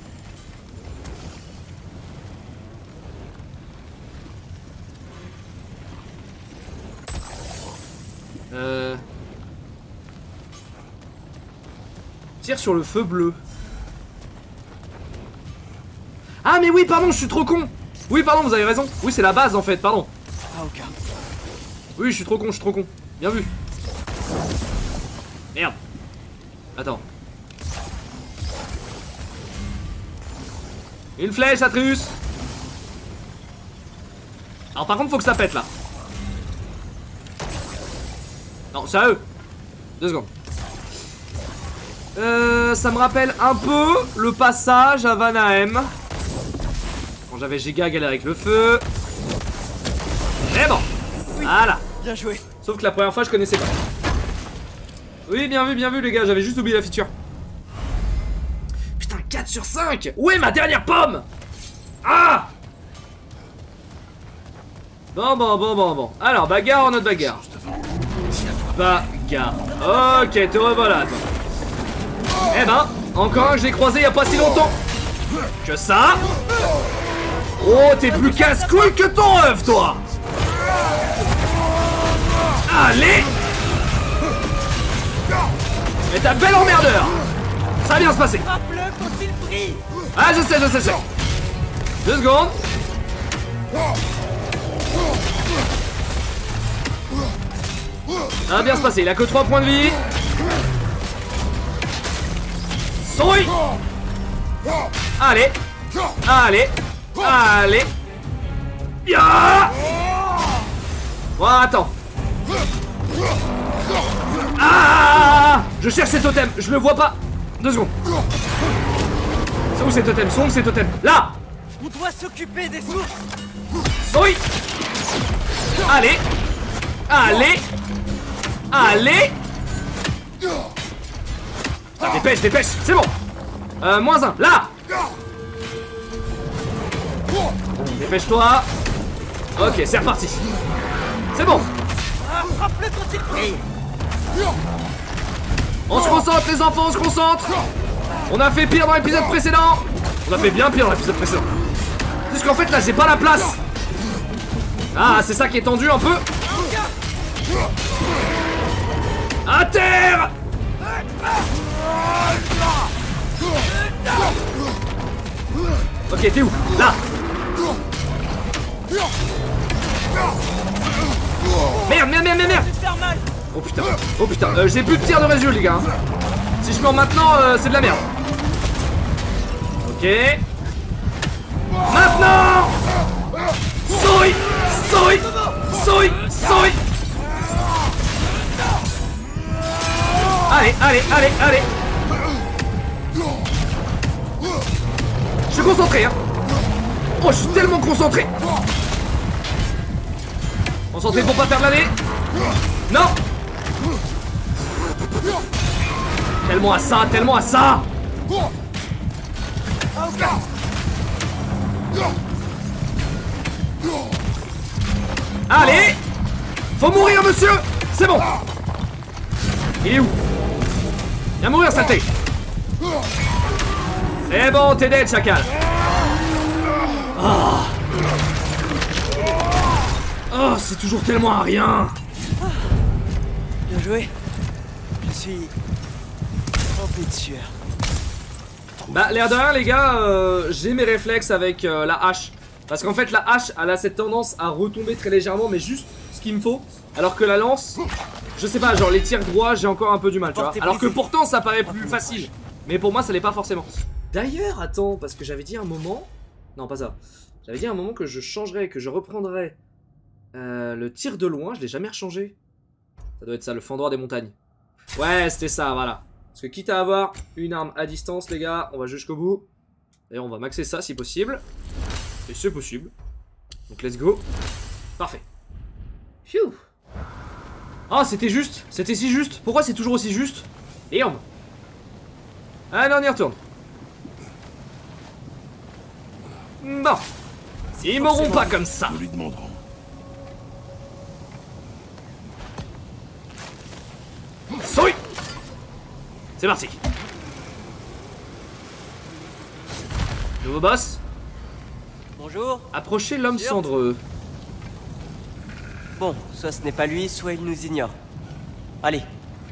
Tire sur le feu bleu. Ah mais oui pardon je suis trop con. Oui pardon vous avez raison. Oui c'est la base en fait pardon. Ah ok. Oui je suis trop con. Bien vu. Merde. Attends. Une flèche Atreus. Alors par contre faut que ça pète là. Non sérieux. 2 secondes. Ça me rappelle un peu le passage à Vanaheim. Quand j'avais giga galère avec le feu. Mais bon. Oui, voilà. Bien joué. Sauf que la première fois je connaissais pas. Oui bien vu les gars, j'avais juste oublié la feature. Putain 4 sur 5. Où est ma dernière pomme? Ah. Bon. Alors bagarre en autre bagarre. Bagarre. Ok te revoilà toi. Eh ben, encore un que j'ai croisé il y a pas si longtemps. Que ça. Oh t'es plus casse-couille que ton œuf toi. Allez. Et ta belle emmerdeur. Ça va bien se passer. Ah, je sais. 2 secondes. Ça va bien se passer, il a que 3 points de vie. Souris. Allez. Ya. Oh, attends. Ah. Je cherche ces totems, je le vois pas. 2 secondes. C'est où ces totems? Là. On doit s'occuper des sources. Souris. Allez. Dépêche, c'est bon. Moins 1, là. Dépêche-toi. Ok, c'est reparti. C'est bon. Frappe-le quand il brille. On se concentre les enfants, on se concentre. On a fait pire dans l'épisode précédent. On a fait bien pire dans l'épisode précédent. Juste qu'en fait là j'ai pas la place. Ah, c'est ça qui est tendu un peu. À terre. Ok, t'es où? Là. Merde. Oh putain, j'ai plus de tir de réseau les gars. Si je meurs maintenant, c'est de la merde. Ok. Maintenant. Souris. Allez. Je suis concentré, hein. Oh, je suis tellement concentré. Concentré pour pas faire de l'année. Non. Tellement à ça. Allez. Faut mourir, monsieur. C'est bon. Il est où? Viens mourir, saleté. C'est bon, t'es dead, chacal. Oh, c'est toujours tellement à rien. Bien joué. Je suis trempé de sueur. Bah, l'air de rien, les gars, j'ai mes réflexes avec la hache. Parce qu'en fait, la hache, elle a cette tendance à retomber très légèrement, mais juste ce qu'il me faut. Alors que la lance, je sais pas, genre les tirs droits, j'ai encore un peu du mal, tu vois. Alors que pourtant, ça paraît plus facile. Mais pour moi, ça l'est pas forcément. D'ailleurs, attends, parce que j'avais dit un moment... Non, pas ça. J'avais dit un moment que je changerais, que je reprendrais le tir de loin. Je l'ai jamais rechangé. Ça doit être ça, le fendroir des montagnes. Ouais, c'était ça, voilà. Parce que quitte à avoir une arme à distance, les gars, on va jusqu'au bout. D'ailleurs, on va maxer ça si possible. Et c'est possible. Donc, let's go. Parfait. Phew. Ah, c'était juste. C'était si juste. Pourquoi c'est toujours aussi juste? Merde. Allez, on y retourne. Bon. Ils m'auront pas comme ça. Nous lui demanderons. Souris. C'est parti. Nouveau boss. Bonjour. Approchez l'homme cendreux. Bon, soit ce n'est pas lui, soit il nous ignore. Allez.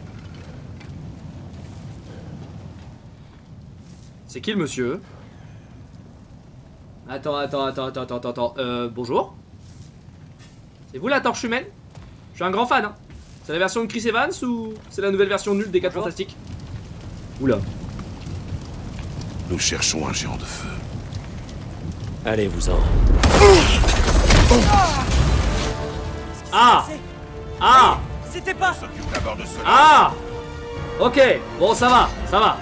C'est qui le monsieur? Attends. Bonjour. C'est vous la torche humaine? Je suis un grand fan, hein. C'est la version de Chris Evans ou c'est la nouvelle version nulle des 4 Fantastiques? Oula. Nous cherchons un géant de feu. Allez-vous-en. Ah. Ah. C'était pas. Ah. Ok, bon ça va.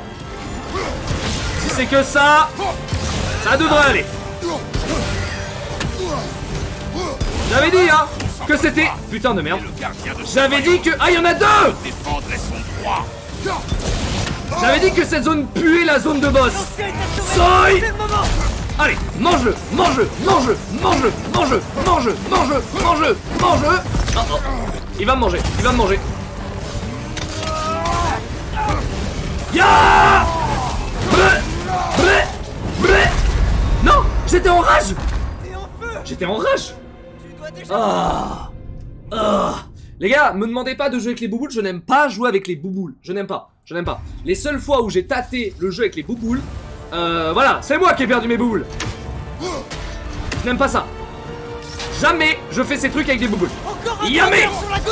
Si c'est que ça devrait aller. J'avais dit hein que c'était... Putain de merde. J'avais dit que... Ah, il y en a 2. J'avais dit que cette zone puait la zone de boss. Soy. Allez, mange-le. Oh. Il va me manger. Ya. Non, j'étais en rage. Les gars, me demandez pas de jouer avec les bouboules, je n'aime pas jouer avec les bouboules. Je n'aime pas, je n'aime pas. Les seules fois où j'ai tâté le jeu avec les bouboules, voilà, c'est moi qui ai perdu mes bouboules. Je n'aime pas ça. Jamais je fais ces trucs avec des bouboules. Jamais.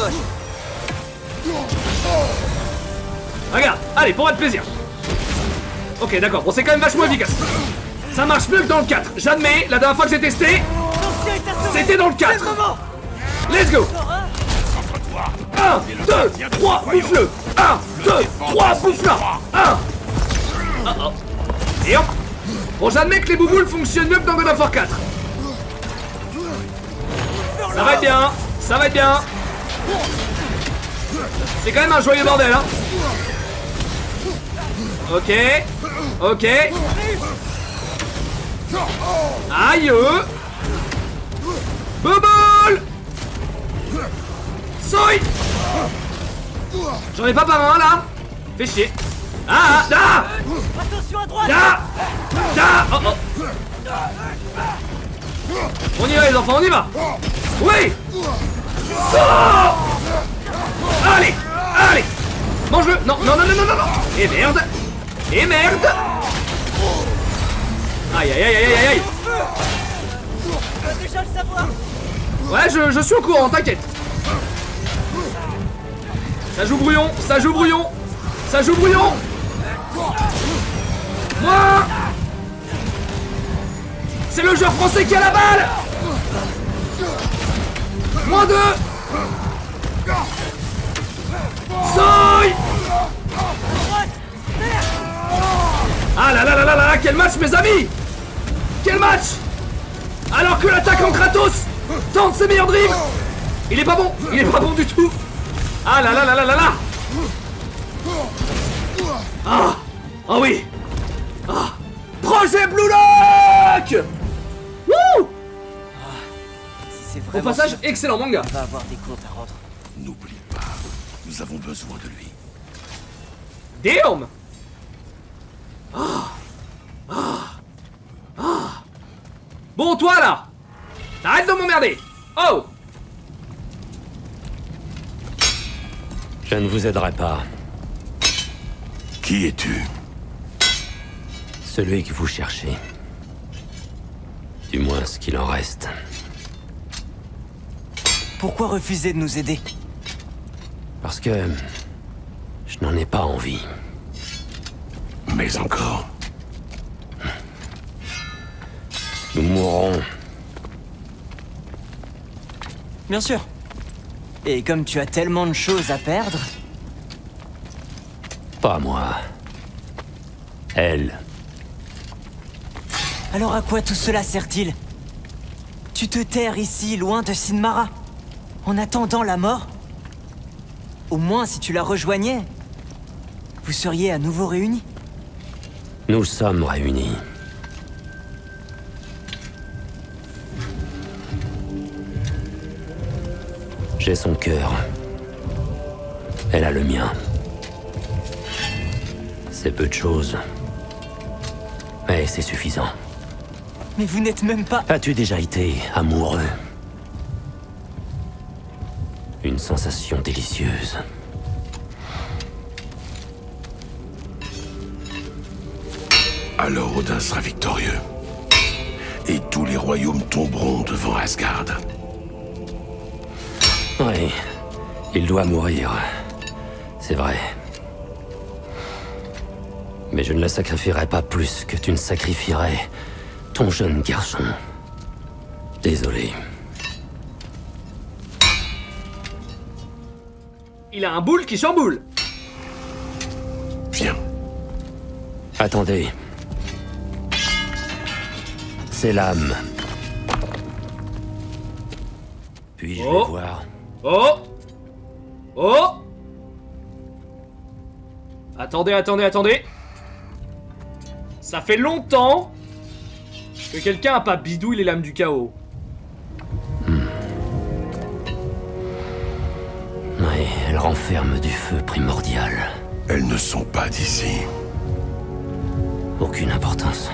Regarde, allez, pour votre plaisir. Ok, d'accord, bon, c'est quand même vachement efficace. Ça marche mieux que dans le 4. J'admets, la dernière fois que j'ai testé, c'était dans le 4. Let's go. 1, 2, 3, bouffe-le. 1, 2, 3, bouffe-le. 1. Et hop. Bon, j'admets que les bouboules fonctionnent mieux que dans God of War 4. Ça va être bien, ça va être bien. C'est quand même un joyeux bordel, hein. Ok, ok. Aïe. Bouboule. Soy. J'en ai pas par un là. Fais chier. Ah, là. Attention à droite. Là. Là. Oh, oh. On y va les enfants, on y va. Oui. Sors. Allez, allez. Mange-le. Non, non, non, non, non, non. Et merde. Et merde. Aïe, aïe, aïe, aïe, aïe, aïe. Tu vas déjà le savoir. Ouais, je suis au courant, t'inquiète. Ça joue brouillon, ça joue brouillon. Ça joue brouillon. Moi. C'est le joueur français qui a la balle. Moins 2. Soy. Ah là là là là là, quel match mes amis. Quel match. Alors que l'attaquant Kratos tente ses meilleurs dribbles. Il est pas bon, il est pas bon du tout. Ah là là là là là là. Ah. Ah oui. Ah. Projet Blue Lock. Wouh. Au passage, excellent manga. On va avoir des comptes à rendre. N'oublie pas, nous avons besoin de lui. Damn. Ah. Ah. Ah. Bon, toi là. T'arrêtes de m'emmerder. Oh. Je ne vous aiderai pas. Qui es-tu? Celui que vous cherchez. Du moins ce qu'il en reste. Pourquoi refuser de nous aider? Parce que... je n'en ai pas envie. Mais encore. Nous mourrons. Bien sûr. Et comme tu as tellement de choses à perdre... Pas moi. Elle. Alors à quoi tout cela sert-il? Tu te terres ici, loin de Sinmara, en attendant la mort? Au moins, si tu la rejoignais, vous seriez à nouveau réunis. Nous sommes réunis. J'ai son cœur. Elle a le mien. C'est peu de choses. Mais c'est suffisant. Mais vous n'êtes même pas... As-tu déjà été amoureux? Une sensation délicieuse. Alors Odin sera victorieux. Et tous les royaumes tomberont devant Asgard. Oui, il doit mourir. C'est vrai. Mais je ne le sacrifierai pas plus que tu ne sacrifierais ton jeune garçon. Désolé. Il a un boule qui chamboule. Viens. Attendez. C'est l'âme. Puis-je les voir? Oh. Oh. Attendez, attendez, attendez. Ça fait longtemps que quelqu'un a pas bidouillé les lames du chaos. Oui, elle renferme du feu primordial. Elles ne sont pas d'ici. Aucune importance.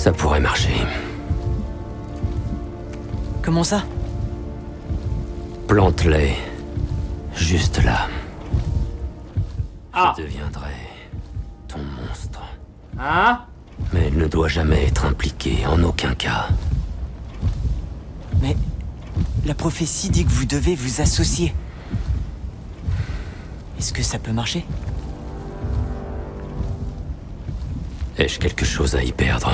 Ça pourrait marcher. Comment ça? Plante-les. Juste là. Ah. Je deviendrai ton monstre. Hein? Mais elle ne doit jamais être impliquée, en aucun cas. Mais la prophétie dit que vous devez vous associer. Est-ce que ça peut marcher? Ai-je quelque chose à y perdre?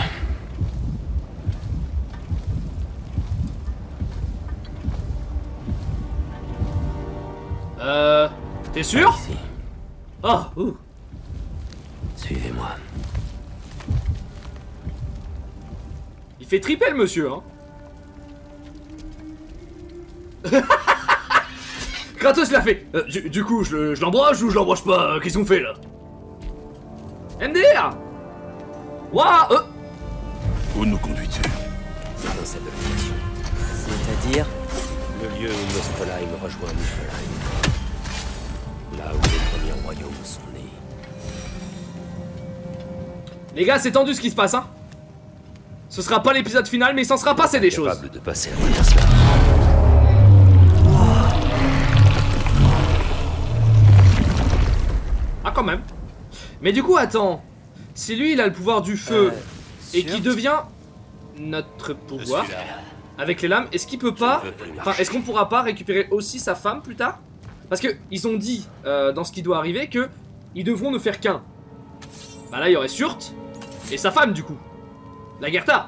T'es sûr? Ici. Oh, ouh. Suivez-moi. Il fait triper le monsieur, hein. Kratos l'a fait. Du coup, je l'embroche ou je l'embroche pas? Qu'est-ce qu'on fait là? MDR. Waouh. Où nous conduis-tu? Dans cette direction. C'est-à-dire? Le lieu où Muspelheim rejoint Niflheim. Là où les premiers royaumes sont nés. Les gars, c'est tendu ce qui se passe, hein. Ce sera pas l'épisode final, mais il s'en sera passé des choses. Capable de passer à travers cela. Ah, quand même. Mais du coup, attends. Si lui, il a le pouvoir du feu et qui devient notre pouvoir avec les lames, est-ce qu'il peut pas... Enfin, est-ce qu'on pourra pas récupérer aussi sa femme plus tard? Parce que ils ont dit dans ce qui doit arriver que ils devront ne faire qu'un. Bah là, il y aurait Surt et sa femme du coup. Lagertha.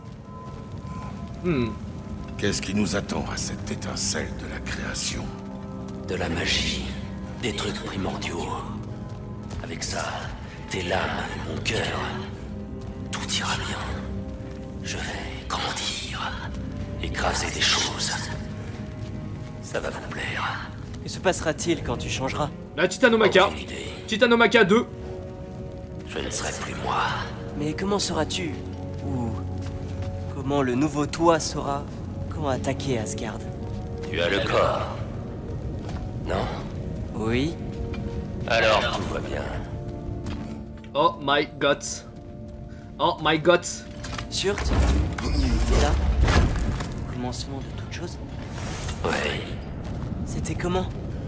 Qu'est-ce qui nous attend à cette étincelle de la création? De la magie. Des trucs primordiaux. Avec ça, tes lames et mon cœur, tout ira bien. Je vais grandir. Écraser des choses. Ça va vous plaire. Que se passera-t-il quand tu changeras? La Titanomachia. Titanomachia 2. Je ne serai plus moi. Mais comment sauras-tu? Ou comment le nouveau toi saura quand attaquer Asgard? Tu as le corps. Non? Oui. Alors tout va bien. Oh my god. Oh my god. Surt, t'es là? Au commencement de toute chose? Ouais. C'était comment?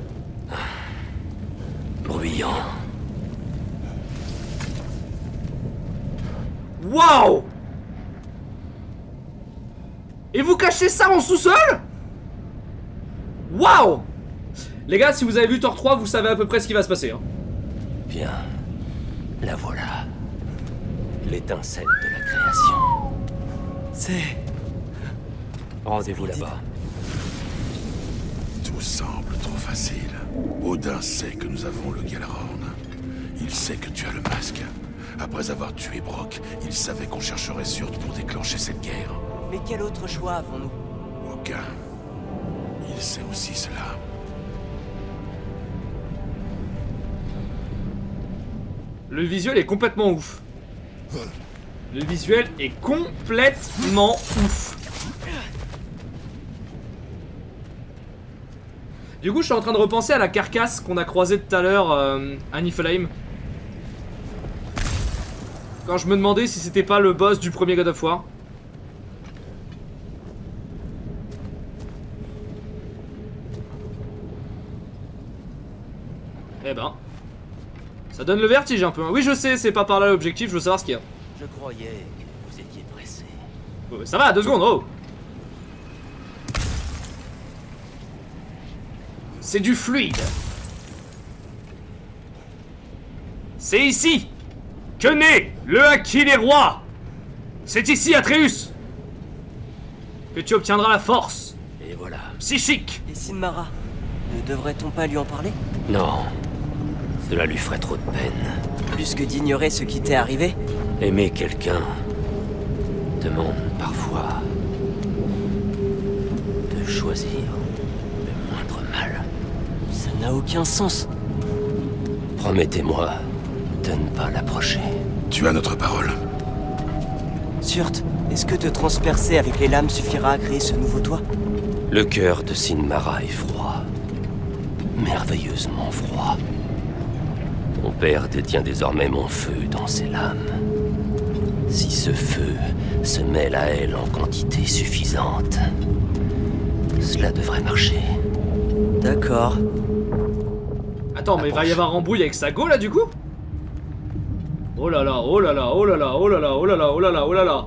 Bruyant. Waouh! Et vous cachez ça en sous-sol? Waouh! Les gars, si vous avez vu Thor 3, vous savez à peu près ce qui va se passer. Hein. Bien. La voilà. L'étincelle de la création. C'est... Rendez-vous là-bas. Tout semble trop facile. Odin sait que nous avons le Gjallarhorn. Il sait que tu as le masque. Après avoir tué Brok, il savait qu'on chercherait Surt pour déclencher cette guerre. Mais quel autre choix avons-nous? Aucun. Il sait aussi cela. Le visuel est complètement ouf. Le visuel est complètement ouf. Du coup, je suis en train de repenser à la carcasse qu'on a croisée tout à l'heure à Niflheim. Quand je me demandais si c'était pas le boss du premier God of War. Eh ben, ça donne le vertige un peu. Oui, je sais, c'est pas par là l'objectif, je veux savoir ce qu'il y a. Je croyais que vous étiez pressé. Ça va, 2 secondes, oh. C'est du fluide. C'est ici que naît le Haki des rois. C'est ici, Atreus, que tu obtiendras la force. Et voilà. Psychique. Et Sinmara? Ne devrait-on pas lui en parler? Non. Cela lui ferait trop de peine. Plus que d'ignorer ce qui t'est arrivé? Aimer quelqu'un demande parfois de choisir le moindre mal. Ça n'a aucun sens. Promettez-moi de ne pas l'approcher. Tu as notre parole. Surt, est-ce que te transpercer avec les lames suffira à créer ce nouveau toi? Le cœur de Sinmara est froid. Merveilleusement froid. Mon père détient désormais mon feu dans ses lames. Si ce feu se mêle à elle en quantité suffisante, cela devrait marcher. D'accord. Attends, mais il va y avoir embrouille avec sa go là du coup? Oh là là, oh là là, oh là là, oh là là, oh là là, oh là là, oh là là.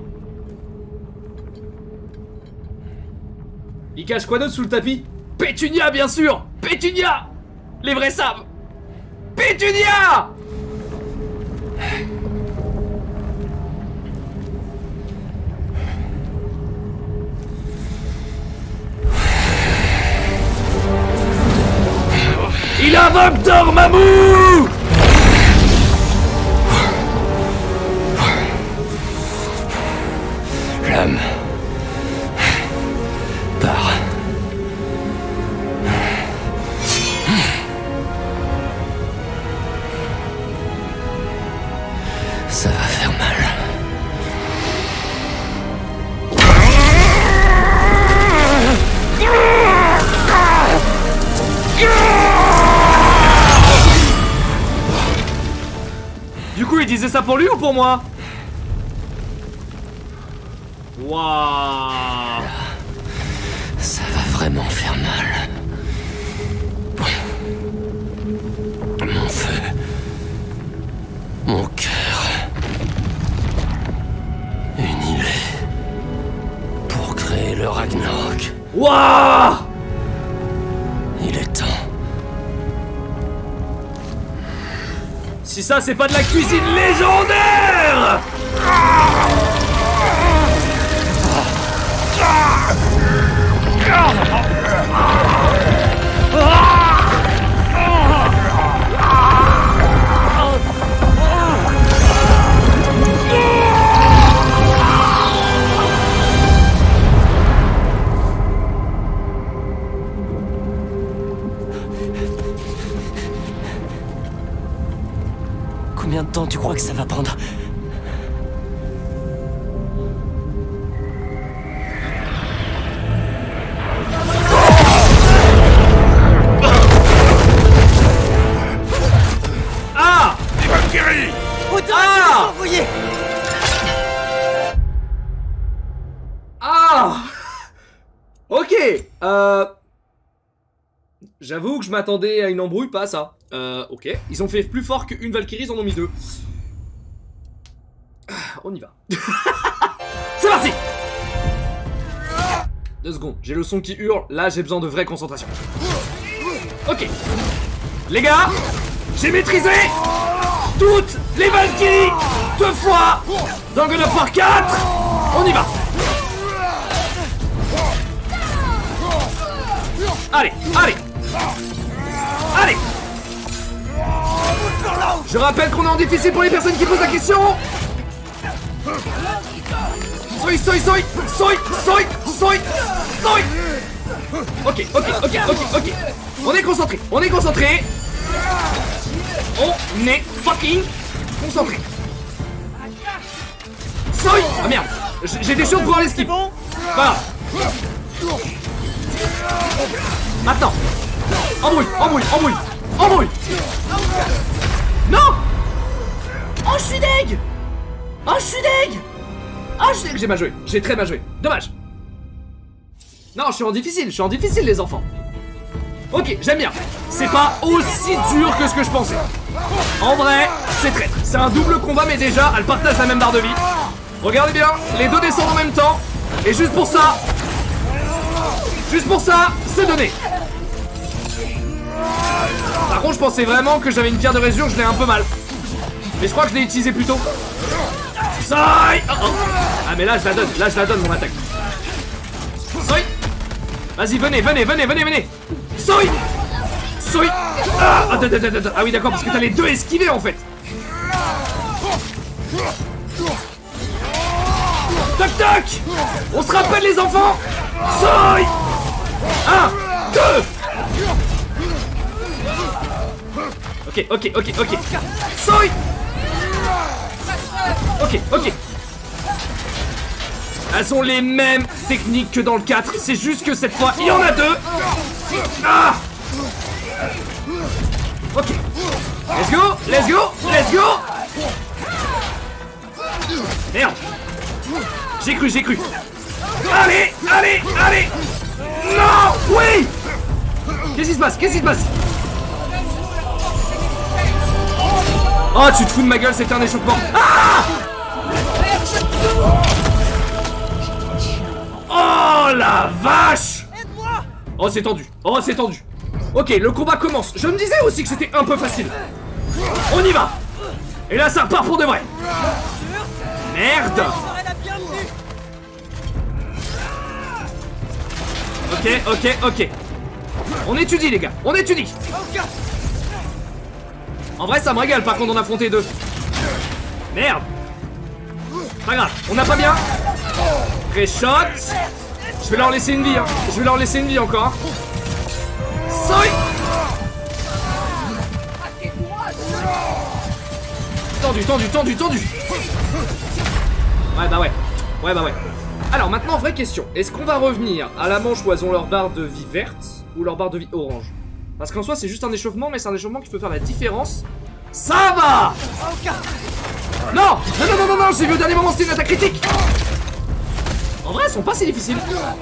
Il cache quoi d'autre sous le tapis? Pétunia bien sûr! Pétunia! Les vrais savent! Pétunia! Il invoque Dormammu! L'âme part. Ça va faire mal. Du coup, il disait ça pour lui ou pour moi? Waouh! Ça va vraiment faire mal. Mon feu. Mon cœur. Unis-les. Pour créer le Ragnarok. Waouh! Il est temps. Si ça, c'est pas de la cuisine légendaire! Combien de temps tu crois que ça va prendre? Ah! Les Valkyries! Ah! Ah! Ok, j'avoue que je m'attendais à une embrouille, pas à ça. Ok. Ils ont fait plus fort qu'une Valkyrie, ils en ont mis 2. On y va. C'est parti! 2 secondes, j'ai le son qui hurle, là j'ai besoin de vraie concentration. Ok. Les gars, j'ai maîtrisé toutes les Valkyries 2 fois dans God of War 4. On y va. Allez, allez. Allez. Je rappelle qu'on est en difficile pour les personnes qui posent la question. Soy, soy, soy, soy, soy, soy, soy. Ok, ok, ok, ok, ok. On est concentré, on est concentré. On est fucking concentré. Soy. Ah merde, j'ai des choses pour aller skip. Voilà. Maintenant. Embrouille, embrouille, embrouille, embrouille. Non. Oh, je suis deg. Oh, je suis deg. Oh, je suis deg. J'ai mal joué, j'ai très mal joué. Dommage. Non, je suis en difficile les enfants. Ok, j'aime bien. C'est pas aussi dur que ce que je pensais. En vrai, c'est traître. C'est un double combat, mais déjà, elle partage la même barre de vie. Regardez bien, les deux descendent en même temps. Et juste pour ça, c'est donné. Par contre, je pensais vraiment que j'avais une pierre de résurrection, je l'ai un peu mal. Mais je crois que je l'ai utilisé plus tôt. Soy. Oh, oh. Ah, mais là, je la donne mon attaque. Soy. Vas-y, venez. Soy. Soy. Ah, attends. Ah oui, d'accord, parce que t'as les deux esquivés en fait. Toc toc. On se rappelle les enfants. Soy. 1, 2. Ok. Soy. Ok. Elles ont les mêmes techniques que dans le 4. C'est juste que cette fois, il y en a 2. Ah. Ok. Let's go. Merde. J'ai cru, j'ai cru. Allez, allez, allez. Non. Oui. Qu'est-ce qui se passe? Qu'est-ce qui se passe? Oh, tu te fous de ma gueule, c'était un échauffement. Ah! Oh la vache! Oh, c'est tendu. Oh, c'est tendu. Ok, le combat commence. Je me disais aussi que c'était un peu facile. On y va. Et là, ça repart pour de vrai. Merde. Ok, ok, ok. On étudie, les gars. On étudie. En vrai, ça me régale par contre d'en affronter deux. Merde. Pas grave, on n'a pas bien. Pré-shot. Je vais leur laisser une vie, hein. Je vais leur laisser une vie encore. Soy. Tendu, tendu, tendu, tendu. Ouais, bah ouais. Ouais, bah ouais. Alors maintenant, vraie question. Est-ce qu'on va revenir à la manche où elles ont leur barre de vie verte ou leur barre de vie orange? Parce qu'en soi, c'est juste un échauffement, mais c'est un échauffement qui peut faire la différence. Ça va. Non, non, non, non, non, non, j'ai vu au dernier moment, c'était une attaque critique. En vrai, elles sont pas si difficiles.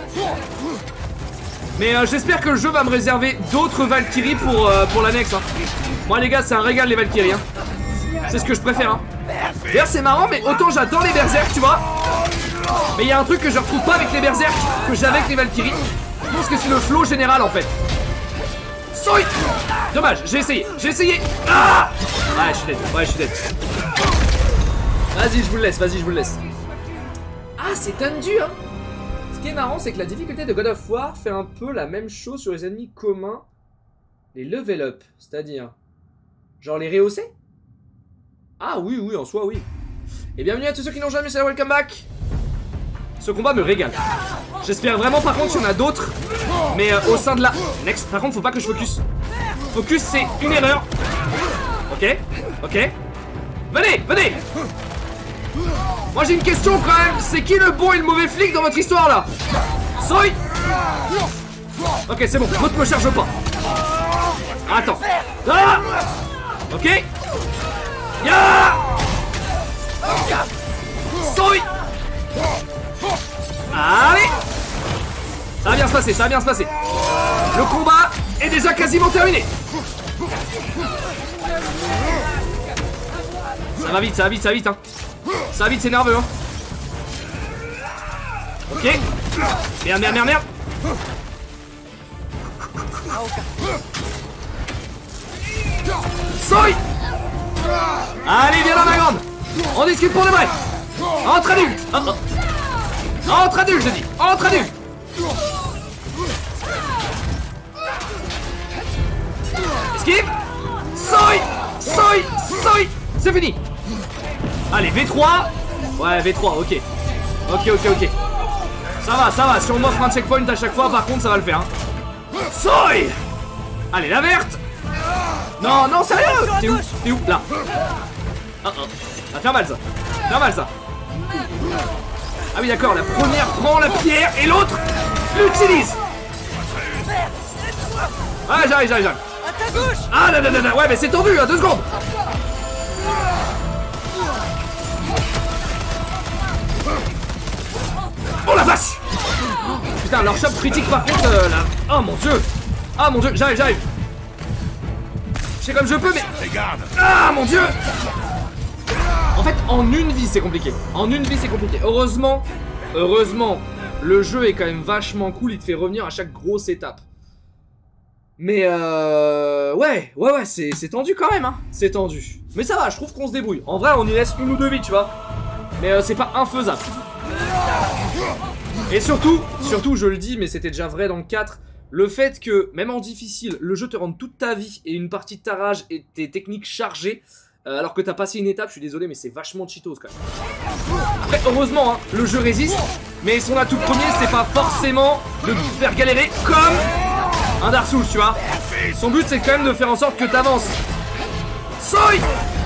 Mais j'espère que le jeu va me réserver d'autres Valkyries pour l'annexe. Hein. Moi, les gars, c'est un régal, les Valkyries. Hein. C'est ce que je préfère. Hein. D'ailleurs, c'est marrant, mais autant j'adore les berserk, tu vois. Mais il y a un truc que je retrouve pas avec les berserk que j'avais avec les Valkyries. Je pense que c'est le flow général, en fait. Soy. Dommage, j'ai essayé, j'ai essayé. Ah. Ouais, je suis dead, ouais, je suis dead. Vas-y, je vous le laisse, vas-y, je vous le laisse. Ah, c'est tendu, hein. Ce qui est marrant, c'est que la difficulté de God of War fait un peu la même chose sur les ennemis communs. Les level up, c'est-à-dire genre les rehausser. Ah oui, oui, en soi, oui. Et bienvenue à tous ceux qui n'ont jamais, c'est la welcome back. Ce combat me régale. J'espère vraiment par contre qu'il y en a d'autres. Mais au sein de la... Next, par contre faut pas que je focus. Focus c'est une erreur. Ok, ok. Venez, venez. Moi j'ai une question quand même. C'est qui le bon et le mauvais flic dans votre histoire là? Soy. Ok c'est bon, l'autre me charge pas. Attends. Ah. Ok. Ya. Soy. Allez. Ça va bien se passer, ça va bien se passer. Le combat est déjà quasiment terminé. Ça va vite, ça va vite, ça va vite hein. Ça va vite, c'est nerveux hein. Ok. Merde, merde, merde, merde. Soy. Allez, viens là ma grande. On discute pour de vrai. Entre adultes. Oh, oh. Entre adultes, je dis. Entre adultes. Esquive. Soy. Soy. Soy. C'est fini. Allez, V3. Ouais, V3, ok. Ok, ok, ok. Ça va. Si on m'offre un checkpoint à chaque fois, par contre, ça va le faire. Hein. Soy. Allez, la verte. Non, non, sérieux. T'es où? T'es où? Là. Oh, oh. Ça va faire mal, ça. Faire mal, ça. Ah oui, d'accord. La première prend la pierre et l'autre l'utilise. Ouais, j'arrive. Ah, là. Ouais, mais c'est tendu, hein, 2 secondes. Oh la vache. Putain, leur shop critique par contre là. Oh mon dieu. Ah mon dieu, j'arrive. Je sais comme je peux mais... Ah mon dieu. En fait en une vie c'est compliqué. En une vie c'est compliqué. Heureusement, le jeu est quand même vachement cool. Il te fait revenir à chaque grosse étape. Mais ouais, c'est tendu quand même hein. C'est tendu. Mais ça va, je trouve qu'on se débrouille. En vrai on y laisse 1 ou 2 vies tu vois. Mais c'est pas infaisable. Et surtout, je le dis, mais c'était déjà vrai dans le 4, le fait que, même en difficile, le jeu te rende toute ta vie et une partie de ta rage et tes techniques chargées, alors que t'as passé une étape, je suis désolé, mais c'est vachement cheatos quand même. Après, heureusement, hein, le jeu résiste, mais son atout premier, c'est pas forcément de te faire galérer comme un Dark Souls, tu vois. Son but, c'est quand même de faire en sorte que t'avances. Soy.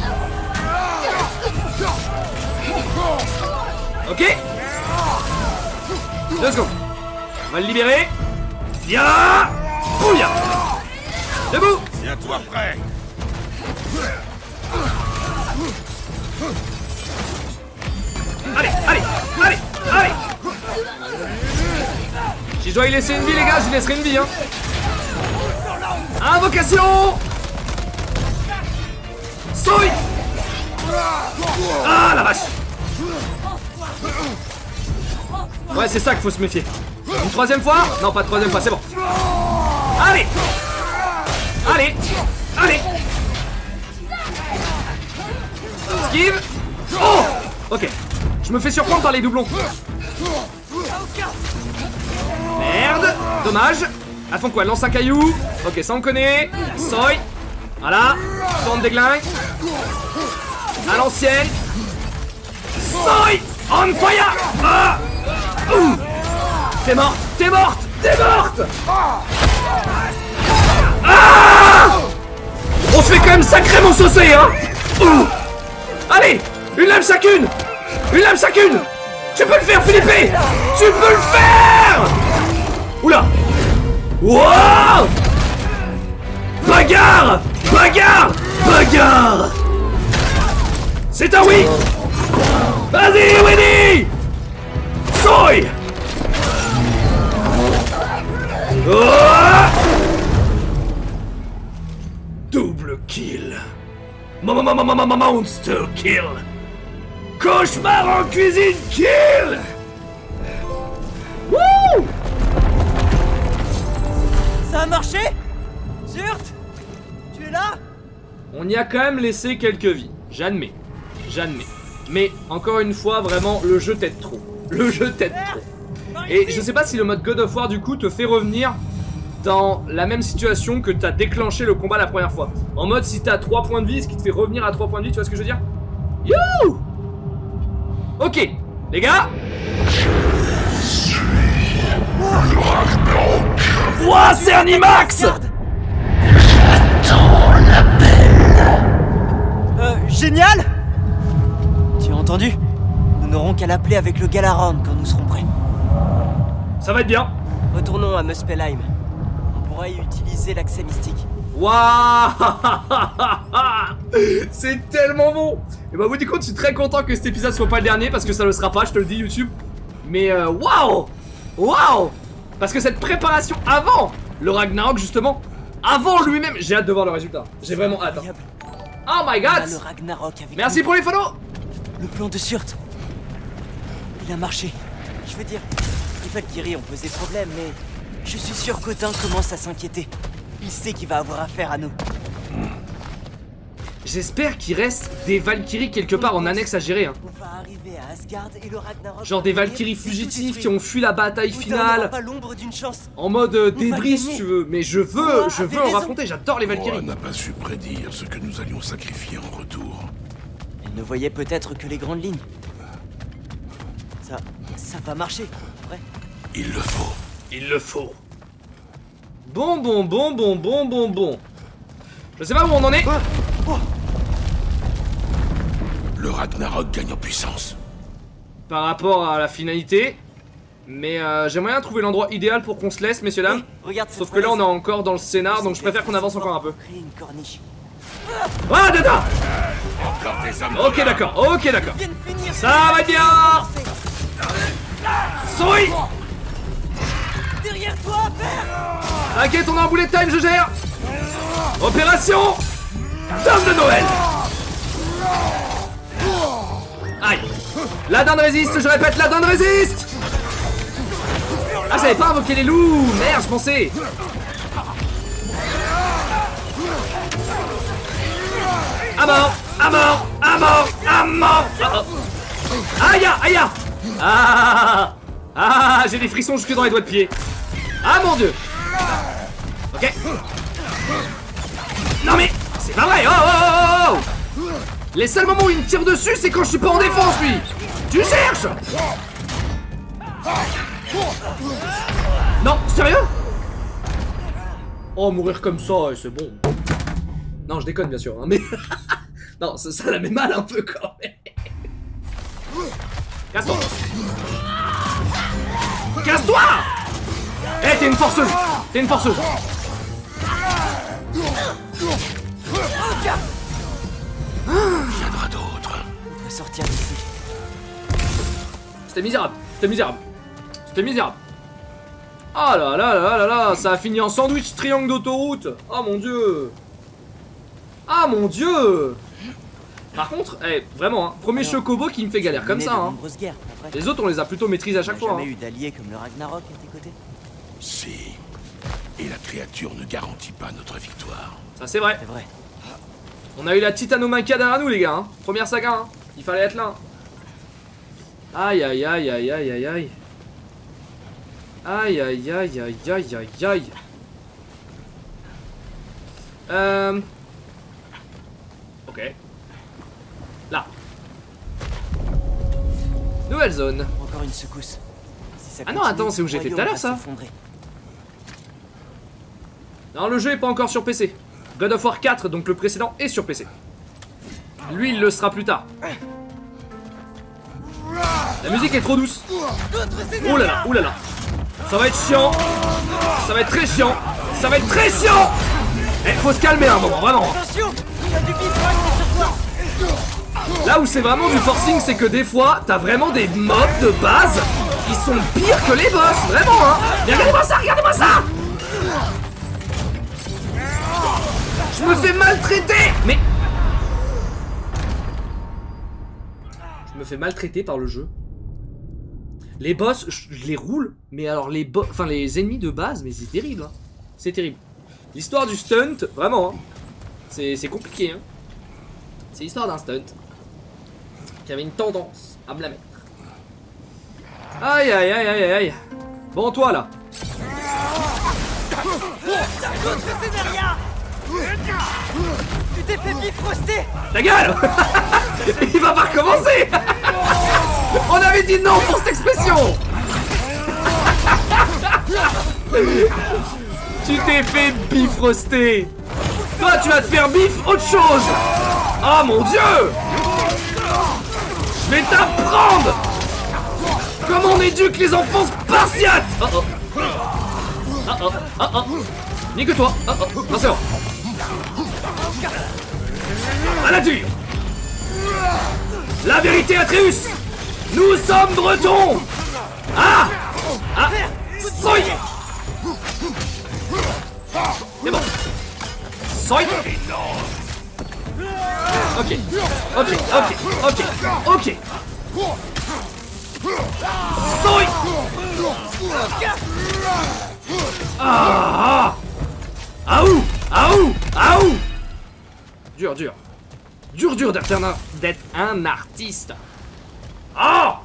Ok. 2 secondes. On va le libérer. Viens. Bouilla. Debout. Tiens-toi prêt. Allez, allez, allez, allez. Si je dois y laisser une vie, les gars, j'y laisserai une vie, hein. Invocation. Soy. Ah, la vache. Ouais, c'est ça qu'il faut se méfier. Une troisième fois? Non, pas de troisième fois, c'est bon. Allez. Allez. Allez. Esquive. Oh. Ok. Je me fais surprendre par les doublons. Merde. Dommage. Elles font quoi? Lance un caillou. Ok, ça on connaît. Soy. Voilà. Tourne des glingues. À l'ancienne. Soy. On fire. Ah. T'es morte. T'es morte. T'es morte. Ah. On se fait quand même sacrément saucer, hein. Allez. Une lame chacune. Une lame chacune. Tu peux le faire, Philippe. Tu peux le faire. Oula. Wow. Bagarre. Bagarre. Bagarre. C'est un oui. Vas-y, Winnie. Soy. Oh. Double kill. Monster kill. Cauchemar en cuisine kill. Wouh. Ça a marché? Zurt? Tu es là? On y a quand même laissé quelques vies. J'admets. J'admets. Mais encore une fois, vraiment, le jeu t'aide trop. Le jeu t'aide trop. Et je sais pas si le mode God of War du coup te fait revenir dans la même situation que t'as déclenché le combat la première fois. En mode si t'as 3 points de vie, ce qui te fait revenir à 3 points de vie, tu vois ce que je veux dire? You. Ok, les gars. Ouah, c'est Animax. Génial. Tu as entendu? Nous n'aurons qu'à l'appeler avec le Galaron quand nous serons prêts. Ça va être bien. Retournons à Muspelheim. On pourra y utiliser l'accès mystique. Waouh. C'est tellement bon. Et bah au bout du compte, je suis très content que cet épisode soit pas le dernier parce que ça le sera pas, je te le dis YouTube. Mais waouh. Waouh. Parce que cette préparation avant le Ragnarok justement, avant lui-même, j'ai hâte de voir le résultat. J'ai vraiment hâte. Hein. Oh my god. Le Ragnarok avec merci pour les follow. Le plan de Surt. Il a marché. Je veux dire, les Valkyries ont posé problème, mais je suis sûr qu'Odin commence à s'inquiéter. Il sait qu'il va avoir affaire à nous. J'espère qu'il reste des Valkyries quelque part en annexe à gérer. Hein. On va arriver à Asgard et le Ragnarok. Genre des Valkyries fugitives qui ont fui la bataille finale. Pas l'ombre d'une chance. En mode débris si tu veux. Mais je veux en raconter, j'adore les Valkyries. On n'a pas su prédire ce que nous allions sacrifier en retour. Elle ne voyait peut-être que les grandes lignes. Ça va marcher, vrai. Il le faut. Il le faut. Bon. Je sais pas où on en est. Le Ragnarok gagne en puissance. Par rapport à la finalité. Mais j'aimerais bien trouver l'endroit idéal pour qu'on se laisse, messieurs dames. Sauf que là on est encore dans le scénar, donc je préfère qu'on avance encore un peu. Ah, Dada. Ok d'accord, Ça va bien. Soy. Derrière toi, père. T'inquiète, on a un bullet time, je gère. Opération Dame de Noël. Aïe. La dinde résiste, je répète, la dinde résiste. Ah, j'avais pas invoqué les loups. Merde, je pensais. À mort. Aïe. Ah, j'ai des frissons jusque dans les doigts de pied. Ah mon dieu. Ok. Non mais, c'est pas vrai. Oh. Les seuls moments où il me tire dessus, c'est quand je suis pas en défense, lui. Tu cherches. Non, sérieux? Oh, mourir comme ça, c'est bon. Non, je déconne bien sûr, hein, mais... non, ça la met mal un peu quand même. Casse-toi. Casse-toi. Eh, t'es une forceuse. Il y en aura d'autres. On doit sortir d'ici. C'était misérable. C'était misérable. C'était misérable. Ah là là là là là, ça a fini en sandwich triangle d'autoroute. Oh mon dieu. Ah mon dieu. Par contre, vraiment, hein, premier chocobo qui me fait galère comme ça. Hein. Les autres, on les a plutôt maîtrisés à chaque fois. On n'a jamais eu d'alliés comme le Ragnarok à tes côtés. Si. Et la créature ne garantit pas notre victoire. Ça c'est vrai. On a eu la Titanomaquia derrière nous les gars. Hein. Première saga. Hein. Il fallait être là. Aïe aïe aïe aïe aïe aïe aïe. Aïe aïe aïe aïe aïe aïe aïe. Ok. Là. Nouvelle zone. Encore une secousse. Si ça ah non, attends, c'est où j'étais tout à l'heure ça. Non, le jeu est pas encore sur PC. God of War 4, donc le précédent, est sur PC. Lui, il le sera plus tard. La musique est trop douce. Oh là là, oh là là. Ça va être chiant. Ça va être très chiant. Ça va être très chiant. Eh, faut se calmer un moment, vraiment. Là où c'est vraiment du forcing, c'est que des fois, t'as vraiment des mobs de base qui sont pires que les boss, vraiment, hein. Mais regardez-moi ça, regardez-moi ça. Je me fais maltraiter. Mais je me fais maltraiter par le jeu. Les boss, je les roule, mais alors les ennemis de base, mais c'est terrible, hein. C'est terrible. L'histoire du stunt, vraiment, hein. C'est compliqué, hein. C'est l'histoire d'un stunt qui avait une tendance à me la mettre. Aïe aïe aïe aïe aïe. Bon, toi là. Tu t'es fait bifroster. Ta gueule. Il va pas recommencer. On avait dit non pour cette expression. Tu t'es fait bifroster. Toi tu vas te faire bif autre chose. Oh mon dieu. Je vais t'apprendre comment on éduque les enfants spartiates. Oh oh. Oh oh. Oh oh. Nique-toi. Oh oh. Non c'est bon. À la dure. La vérité Atreus. Nous sommes bretons. Ah. Ah. Soy. C'est bon. Soy. Ok. Ok. Ok. Ok. Ok. Soy. Ah. Aou. Aou. Aou. Dur, dur. Dur, dur d'être un artiste. Ah.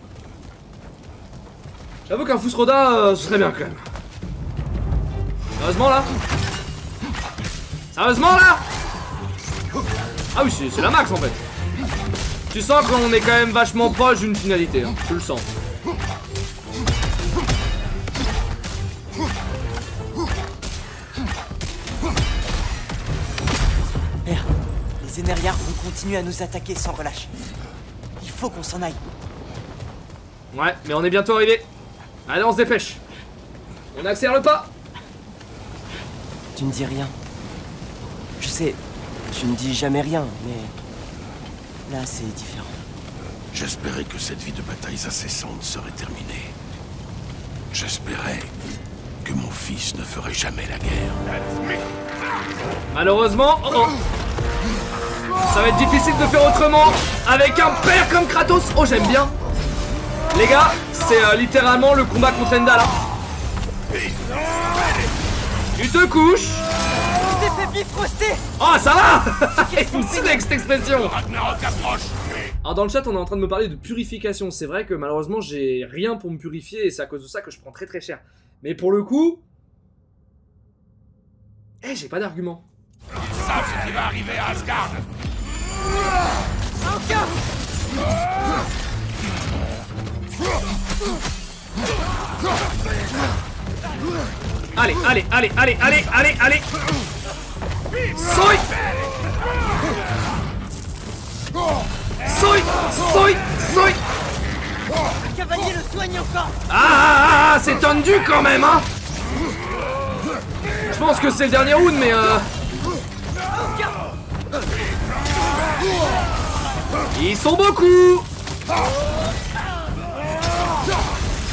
J'avoue qu'un Fusroda, ce serait bien quand même. Sérieusement là? Sérieusement là? Ah oui, c'est la max en fait. Tu sens qu'on est quand même vachement proche d'une finalité, hein. Tu le sens. Père, les Énériards vont continuer à nous attaquer sans relâche. Il faut qu'on s'en aille. Ouais, mais on est bientôt arrivé. Allez, on se dépêche. On accélère le pas. Tu ne dis rien. Je sais, tu ne dis jamais rien, mais là c'est différent. J'espérais que cette vie de batailles incessantes serait terminée. J'espérais que mon fils ne ferait jamais la guerre. Malheureusement, ça va être difficile de faire autrement avec un père comme Kratos. Oh, j'aime bien. Les gars, c'est littéralement le combat contre Enda là. Tu te couches. Tu t'es fait bifroster. Oh, ça va. Il me signe avec cette expression. Alors dans le chat, on est en train de me parler de purification. C'est vrai que malheureusement, j'ai rien pour me purifier et c'est à cause de ça que je prends très très cher. Mais pour le coup... j'ai pas d'argument. Ils savent ce qui va arriver à Asgard. Allez, allez, allez, allez, allez, allez, allez. Soy. Soy, soy, soy. Le cavalier le soigne encore. Ah, c'est tendu quand même, hein. Je pense que c'est le dernier round, mais ils sont beaucoup.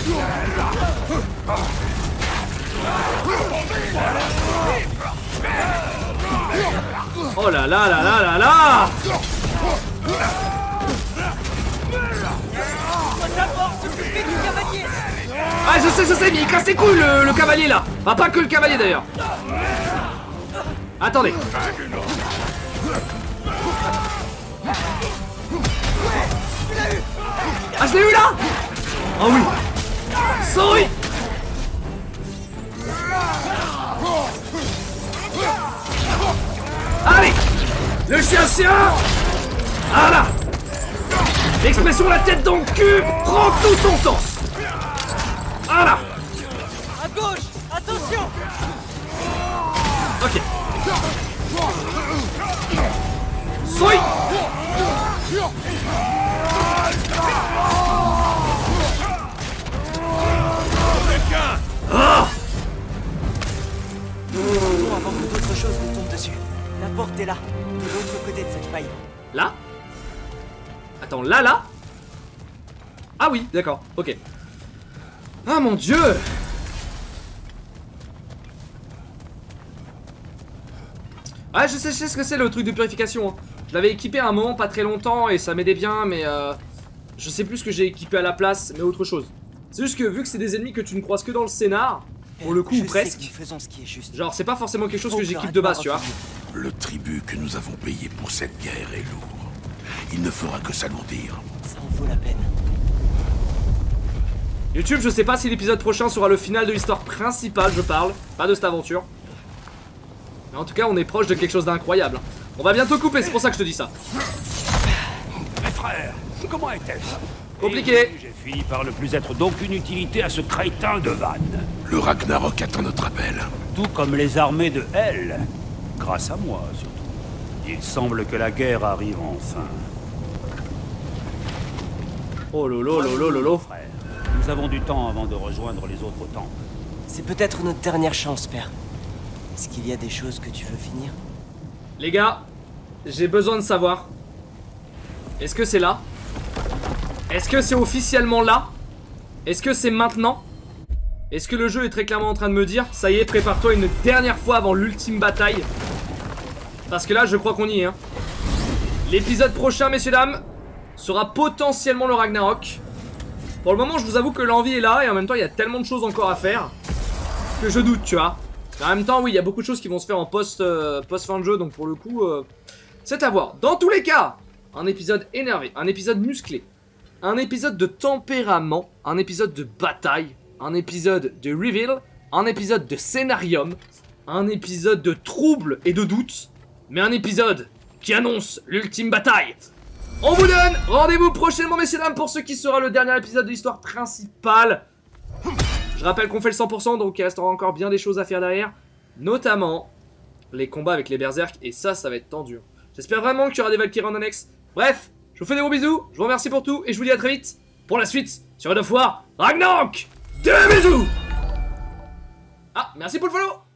Oh là là là là là là! Ah je sais, mais il casse les couilles le cavalier là. Enfin pas que le cavalier d'ailleurs. Attendez. Ah je l'ai eu là. Oh oui. Sorry. Allez. Le chien. Voilà. L'expression la tête dans le cul prend tout son sens. Voilà. À gauche. Attention. Ok. Soy. Ah. Bon, avant que d'autres choses nous tombent dessus. La porte est là, de l'autre côté de cette faille. Là? Attends, là? Ah oui, d'accord, ok. Ah mon dieu! Ah je sais ce que c'est le truc de purification. Je l'avais équipé à un moment pas très longtemps et ça m'aidait bien, mais je sais plus ce que j'ai équipé à la place, mais autre chose. C'est juste que vu que c'est des ennemis que tu ne croises que dans le scénar, pour le coup ou presque, faisons ce qui est juste. Genre c'est pas forcément quelque chose que j'équipe de base, tu vois. Le tribut que nous avons payé pour cette guerre est lourd. Il ne fera que s'alourdir. Ça en vaut la peine. YouTube, je sais pas si l'épisode prochain sera le final de l'histoire principale, je parle, pas de cette aventure. Mais en tout cas, on est proche de quelque chose d'incroyable. On va bientôt couper, c'est pour ça que je te dis ça. Mes frères, comment était-ce? Compliqué. J'ai fini par ne plus être d'aucune utilité à ce crétin de Van. Le Ragnarok attend notre appel. Tout comme les armées de Hell. Grâce à moi, surtout. Il semble que la guerre arrive enfin. Oh lolo, lolo, lolo. Frère, nous avons du temps avant de rejoindre les autres temples. C'est peut-être notre dernière chance, père. Est-ce qu'il y a des choses que tu veux finir? Les gars, j'ai besoin de savoir. Est-ce que c'est là? Est-ce que c'est officiellement là? Est-ce que c'est maintenant? Est-ce que le jeu est très clairement en train de me dire ça y est, prépare-toi une dernière fois avant l'ultime bataille? Parce que là, je crois qu'on y est. Hein. L'épisode prochain, messieurs, dames, sera potentiellement le Ragnarok. Pour le moment, je vous avoue que l'envie est là et en même temps, il y a tellement de choses encore à faire que je doute, tu vois. Mais en même temps, oui, il y a beaucoup de choses qui vont se faire en post fin de jeu, donc pour le coup, c'est à voir. Dans tous les cas, un épisode énervé, un épisode musclé, un épisode de tempérament, un épisode de bataille, un épisode de reveal, un épisode de scénarium, un épisode de trouble et de doute, mais un épisode qui annonce l'ultime bataille. On vous donne rendez-vous prochainement, messieurs dames, pour ce qui sera le dernier épisode de l'histoire principale. Je rappelle qu'on fait le 100%, donc il restera encore bien des choses à faire derrière, notamment les combats avec les berserk, et ça va être tendu. J'espère vraiment qu'il y aura des Valkyries en annexe. Bref, je vous fais des gros bisous, je vous remercie pour tout, et je vous dis à très vite pour la suite sur God of War Ragnarok. Des bisous. Ah, merci pour le follow.